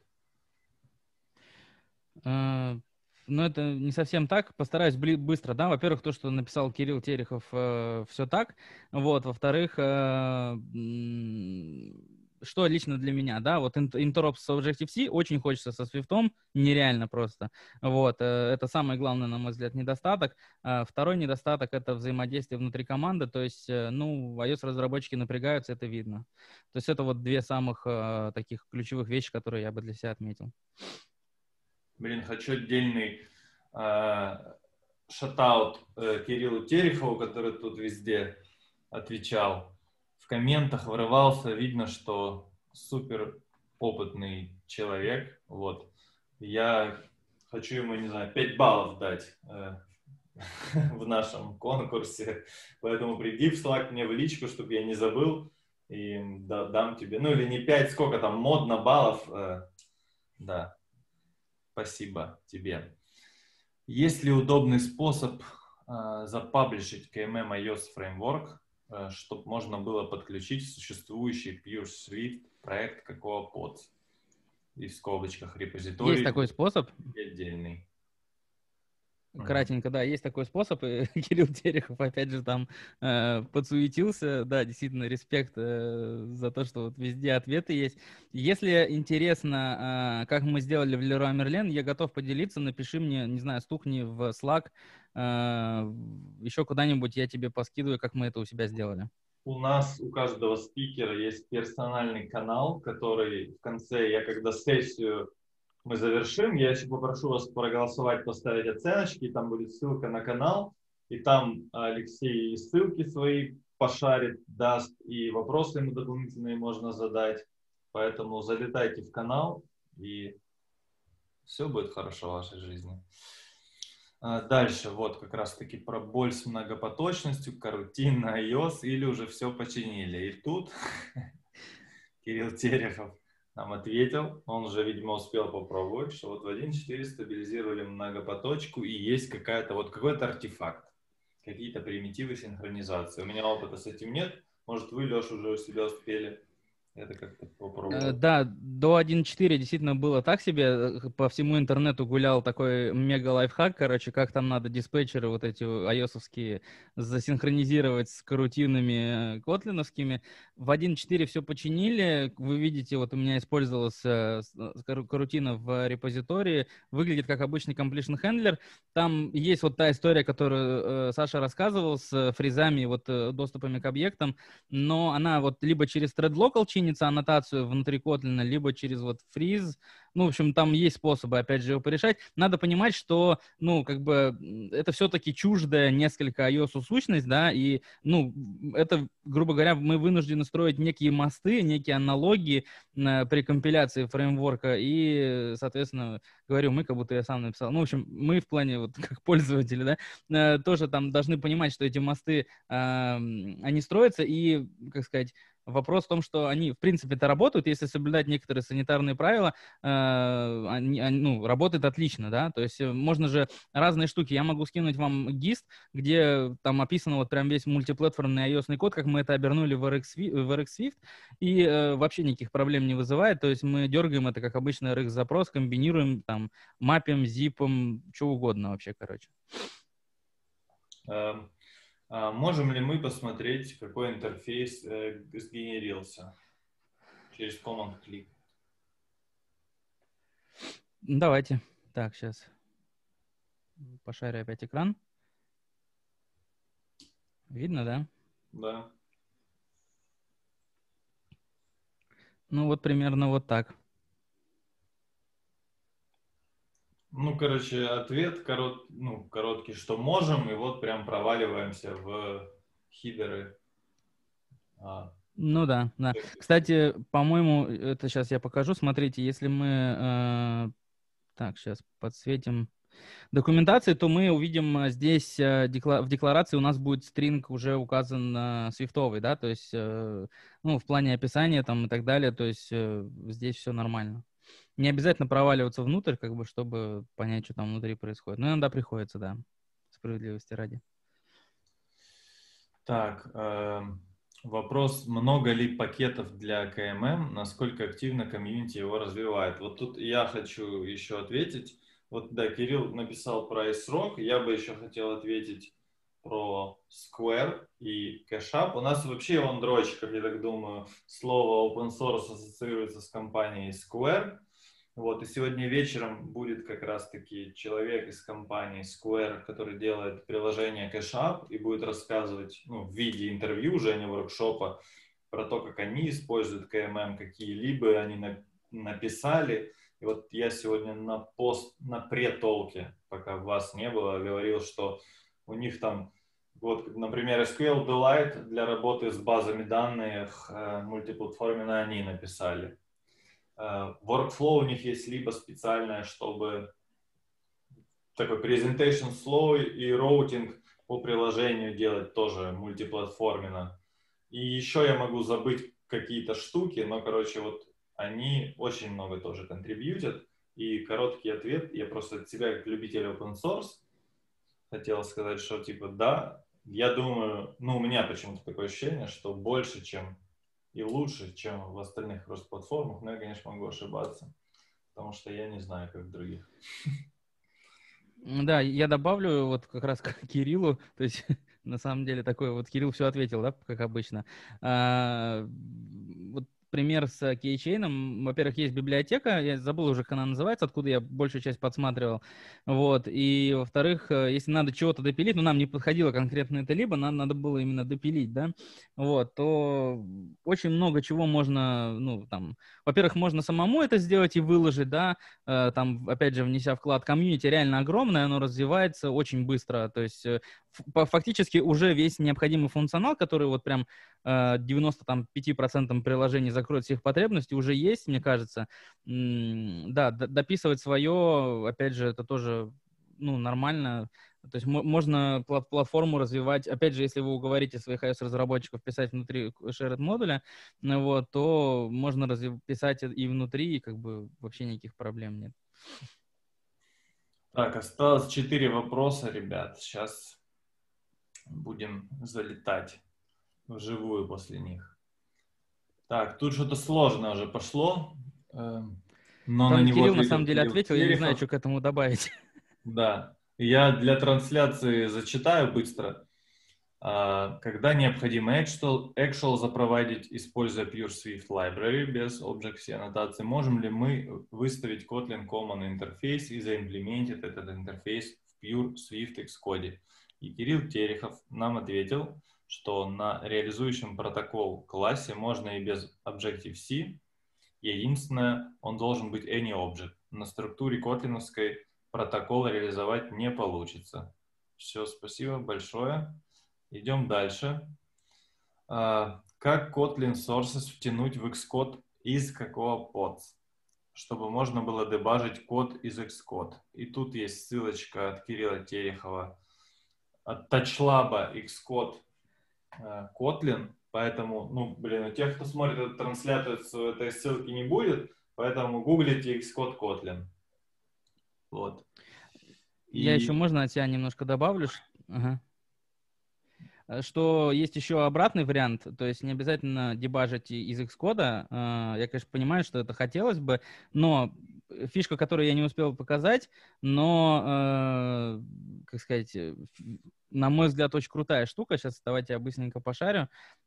Но это не совсем так. Постараюсь быстро, да. Во-первых, то, что написал Кирилл Терехов, все так. Вот. Во-вторых, что лично для меня, да, вот интероп с Objective-C очень хочется со Swift, нереально просто. Вот. Это самый главный, на мой взгляд, недостаток. Второй недостаток — это взаимодействие внутри команды. То есть, ну, iOS-разработчики напрягаются, это видно. То есть это вот две самых таких ключевых вещи, которые я бы для себя отметил. Блин, хочу отдельный шатаут Кириллу Терехову, который тут везде отвечал. В комментах врывался, видно, что супер опытный человек. Вот. Я хочу ему, не знаю, 5 баллов дать в нашем конкурсе. Поэтому приди в Slack мне в личку, чтобы я не забыл. И дам тебе, ну или не 5, сколько там, модно баллов. Да. Спасибо тебе. Есть ли удобный способ запаблишить KMM iOS Framework, чтобы можно было подключить существующий Pure Swift проект какого под? И в скобочках репозиторий. Есть такой способ? Отдельный. Кратенько, да, есть такой способ, и Кирилл Терехов опять же там подсуетился, да, действительно, респект за то, что вот везде ответы есть. Если интересно, как мы сделали в Leroy Merlin, я готов поделиться, напиши мне, не знаю, стукни в Slack, еще куда-нибудь я тебе поскидываю, как мы это у себя сделали. У нас, у каждого спикера есть персональный канал, который в конце, я когда сессию мы завершим, я еще попрошу вас проголосовать, поставить оценочки, и там будет ссылка на канал, и там Алексей ссылки свои пошарит, даст, и вопросы ему дополнительные можно задать, поэтому залетайте в канал и Все будет хорошо в вашей жизни. Дальше, вот как раз-таки про боль с многопоточностью, карутин на iOS, или уже все починили. И тут Кирилл Терехов нам ответил, он уже, видимо, успел попробовать, что вот в 1.4 стабилизировали многопоточку, и есть какой-то артефакт, какие-то примитивы синхронизации. У меня опыта с этим нет. Может, вы, Леша, уже у себя успели это как-то попробовать? Да, до 1.4 действительно было так себе. По всему интернету гулял такой мега-лайфхак, короче, как там надо диспетчеры вот эти iOS-овские засинхронизировать с карутинами котлиновскими. В 1.4 все починили. Вы видите, вот у меня использовалась карутина в репозитории. Выглядит как обычный completion handler. Там есть вот та история, которую Саша рассказывал с фризами, вот доступами к объектам, но она вот либо через thread-local чинится аннотацию внутри Kotlin, либо через вот фриз. Ну, в общем, там есть способы, опять же, его порешать. Надо понимать, что, ну, как бы, это все-таки чуждая несколько iOS сущность, да, и, ну, это, грубо говоря, мы вынуждены строить некие мосты, некие аналогии при компиляции фреймворка, и, соответственно, говорю, мы, как будто я сам написал. Ну, в общем, мы в плане, вот, как пользователи, да, тоже там должны понимать, что эти мосты, они строятся, и, как сказать, вопрос в том, что они, в принципе-то, работают, если соблюдать некоторые санитарные правила, ну, работает отлично, да, то есть можно же разные штуки. Я могу скинуть вам гист, где там описано вот прям весь мультиплатформенный iOS-ный код, как мы это обернули в RX Swift, и вообще никаких проблем не вызывает, то есть мы дергаем это как обычный RX-запрос, комбинируем, там, маппим, зипом, что угодно вообще, короче. Можем ли мы посмотреть, какой интерфейс сгенерился через command-click? Давайте. Так, сейчас пошарю опять экран. Видно, да? Да. Ну, вот примерно вот так. Ну, короче, ответ короткий, что можем, и вот прям проваливаемся в хидеры. Ну да, да. Кстати, по-моему, это сейчас я покажу. Смотрите, если мы... так, сейчас подсветим документации, то мы увидим здесь в декларации у нас будет стринг уже указан свифтовый, да, то есть, ну, в плане описания там и так далее, то есть здесь все нормально. Не обязательно проваливаться внутрь, как бы, чтобы понять, что там внутри происходит. Но иногда приходится, да, справедливости ради. Так, вопрос, много ли пакетов для КММ, насколько активно комьюнити его развивает? Вот тут я хочу еще ответить. Вот, да, Кирилл написал про SRock, я бы еще хотел ответить про Square и CashUp. У нас вообще в андроидчиках, я так думаю, слово open source ассоциируется с компанией Square. Вот, и сегодня вечером будет как раз-таки человек из компании Square, который делает приложение CashUp и будет рассказывать, ну, в виде интервью уже, а не воркшопа, про то, как они используют КММ, какие-либо они написали. И вот я сегодня на пре-толке, пока вас не было, говорил, что у них там, вот, например, SQLite для работы с базами данных мультиплатформенно они написали. Workflow у них есть либо специальное, чтобы такой presentation flow и роутинг по приложению делать тоже мультиплатформенно. И еще я могу забыть какие-то штуки, но, короче, вот они очень много тоже контрибьютят. И короткий ответ, я просто от себя, как любитель open source, хотел сказать, что типа да, я думаю, ну у меня почему-то такое ощущение, что больше, чем и лучше, чем в остальных кросс-платформах, но я, конечно, могу ошибаться, потому что я не знаю, как в других. Да, я добавлю вот как раз к Кириллу, то есть на самом деле такой вот Кирилл все ответил, да, как обычно. Вот пример с кейчейном. Во-первых, есть библиотека, я забыл уже, как она называется, откуда я большую часть подсматривал. Вот. И, во-вторых, если надо чего-то допилить, ну, нам не подходило конкретно это либо, нам надо было именно допилить, да, вот, то очень много чего можно, ну, там, во-первых, можно самому это сделать и выложить, да, там, опять же, внеся вклад, комьюнити реально огромное, оно развивается очень быстро, то есть фактически уже весь необходимый функционал, который вот прям 95% приложений закроет все их потребности, уже есть, мне кажется. Да, дописывать свое, опять же, это тоже, ну, нормально. То есть можно платформу развивать, опять же, если вы уговорите своих iOS-разработчиков писать внутри shared модуля, ну, вот, то можно писать и внутри, и как бы вообще никаких проблем нет. Так, осталось 4 вопроса, ребят. Сейчас будем залетать вживую после них. Так, тут что-то сложное уже пошло, но на Там него Кирилл на самом ответил деле Кирилл ответил, я не знаю, Терехов. что к этому добавить. Да, я для трансляции зачитаю быстро. Когда необходимо actual запроводить, используя Pure Swift Library без Objective-C аннотации, можем ли мы выставить Kotlin Common интерфейс и заимплементить этот интерфейс в Pure Swift Xcode? И Кирилл Терехов нам ответил, что на реализующем протокол классе можно и без Objective-C. Единственное, он должен быть any object. На структуре котлиновской протокол реализовать не получится. Все, спасибо большое. Идем дальше. Как Kotlin Sources втянуть в Xcode из какого pods, чтобы можно было дебажить код из Xcode? И тут есть ссылочка от Кирилла Терехова от TouchLab Xcode Kotlin. Поэтому, ну, блин, у тех, кто смотрит эту трансляцию, этой ссылки не будет, поэтому гуглите Xcode Kotlin. Вот. Я еще, можно от тебя немножко добавлю? Ага. Что есть еще обратный вариант, то есть не обязательно дебажить из Xcode. Я, конечно, понимаю, что это хотелось бы, но фишка, которую я не успел показать, но, как сказать, на мой взгляд, очень крутая штука. Сейчас давайте я быстренько пошарю.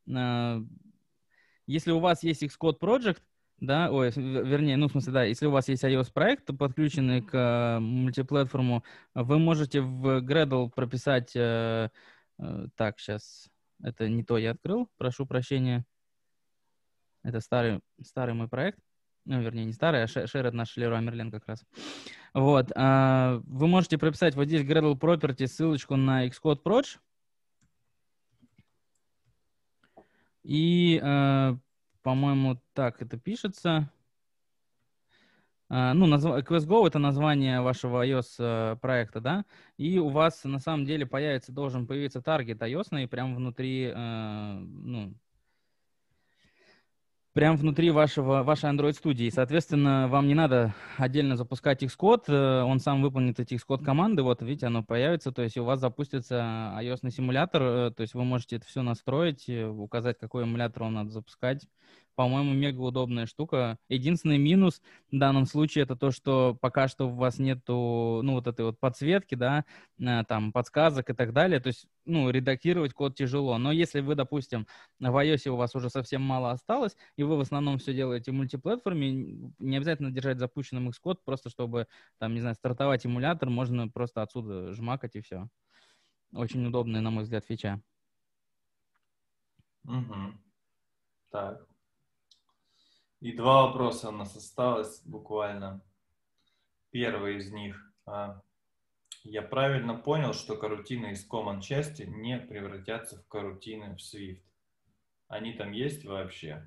Если у вас есть Xcode Project, да, вернее, ну, в смысле, да, если у вас есть iOS-проект, подключенный к мультиплатформу, вы можете в Gradle прописать... Так, сейчас. Это не то я открыл, прошу прощения. Это старый мой проект. Ну, вернее, не старый, а Shared наш Leroy Merlin как раз. Вот. Вы можете прописать вот здесь Gradle Property ссылочку на Xcode Proj. И, по-моему, так это пишется. Ну, QuestGo — это название вашего iOS проекта, да, и у вас на самом деле должен появиться таргет iOS прямо внутри, ну, прямо внутри вашей Android студии. Соответственно, вам не надо отдельно запускать Xcode, он сам выполнит эти Xcode команды, вот видите, оно появится, то есть у вас запустится iOS симулятор, то есть вы можете это все настроить, указать, какой эмулятор вам надо запускать. По-моему, мега удобная штука. Единственный минус в данном случае это то, что пока что у вас нету, ну, вот этой вот подсветки, да, там, подсказок и так далее. То есть, ну, редактировать код тяжело. Но если вы, допустим, в iOS у вас уже совсем мало осталось, и вы в основном все делаете в мультиплатформе, не обязательно держать запущенным Xcode, просто чтобы, там, не знаю, стартовать эмулятор, можно просто отсюда жмакать и все. Очень удобная, на мой взгляд, фича. Угу. Так. И 2 вопроса у нас осталось буквально. Первый из них. Я правильно понял, что карутины из Common части не превратятся в карутины в Swift? Они там есть вообще?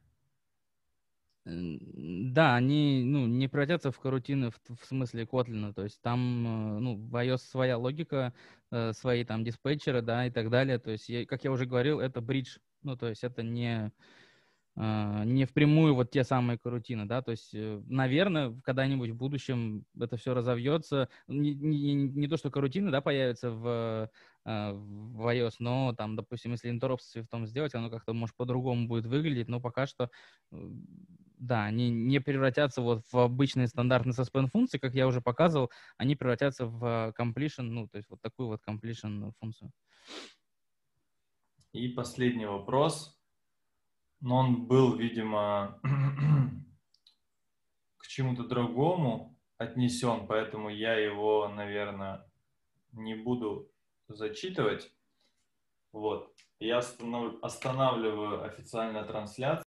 Да, они, ну, не превратятся в карутины в смысле Kotlin, то есть там, ну, в iOS своя логика, свои там диспетчеры, да, и так далее, то есть, как я уже говорил, это бридж, ну, то есть это не впрямую вот те самые карутины, да, то есть, наверное, когда-нибудь в будущем это все разовьется, не то, что карутины, да, появятся в iOS, но там, допустим, если интероп с Swift сделать, оно как-то, может, по-другому будет выглядеть, но пока что, да, они не превратятся вот в обычные стандартные suspend функции, как я уже показывал, они превратятся в completion, ну, то есть вот такую вот completion функцию. И последний вопрос. Но он был, видимо, к чему-то другому отнесен, поэтому я его, наверное, не буду зачитывать. Вот. Я останавливаю официальную трансляцию.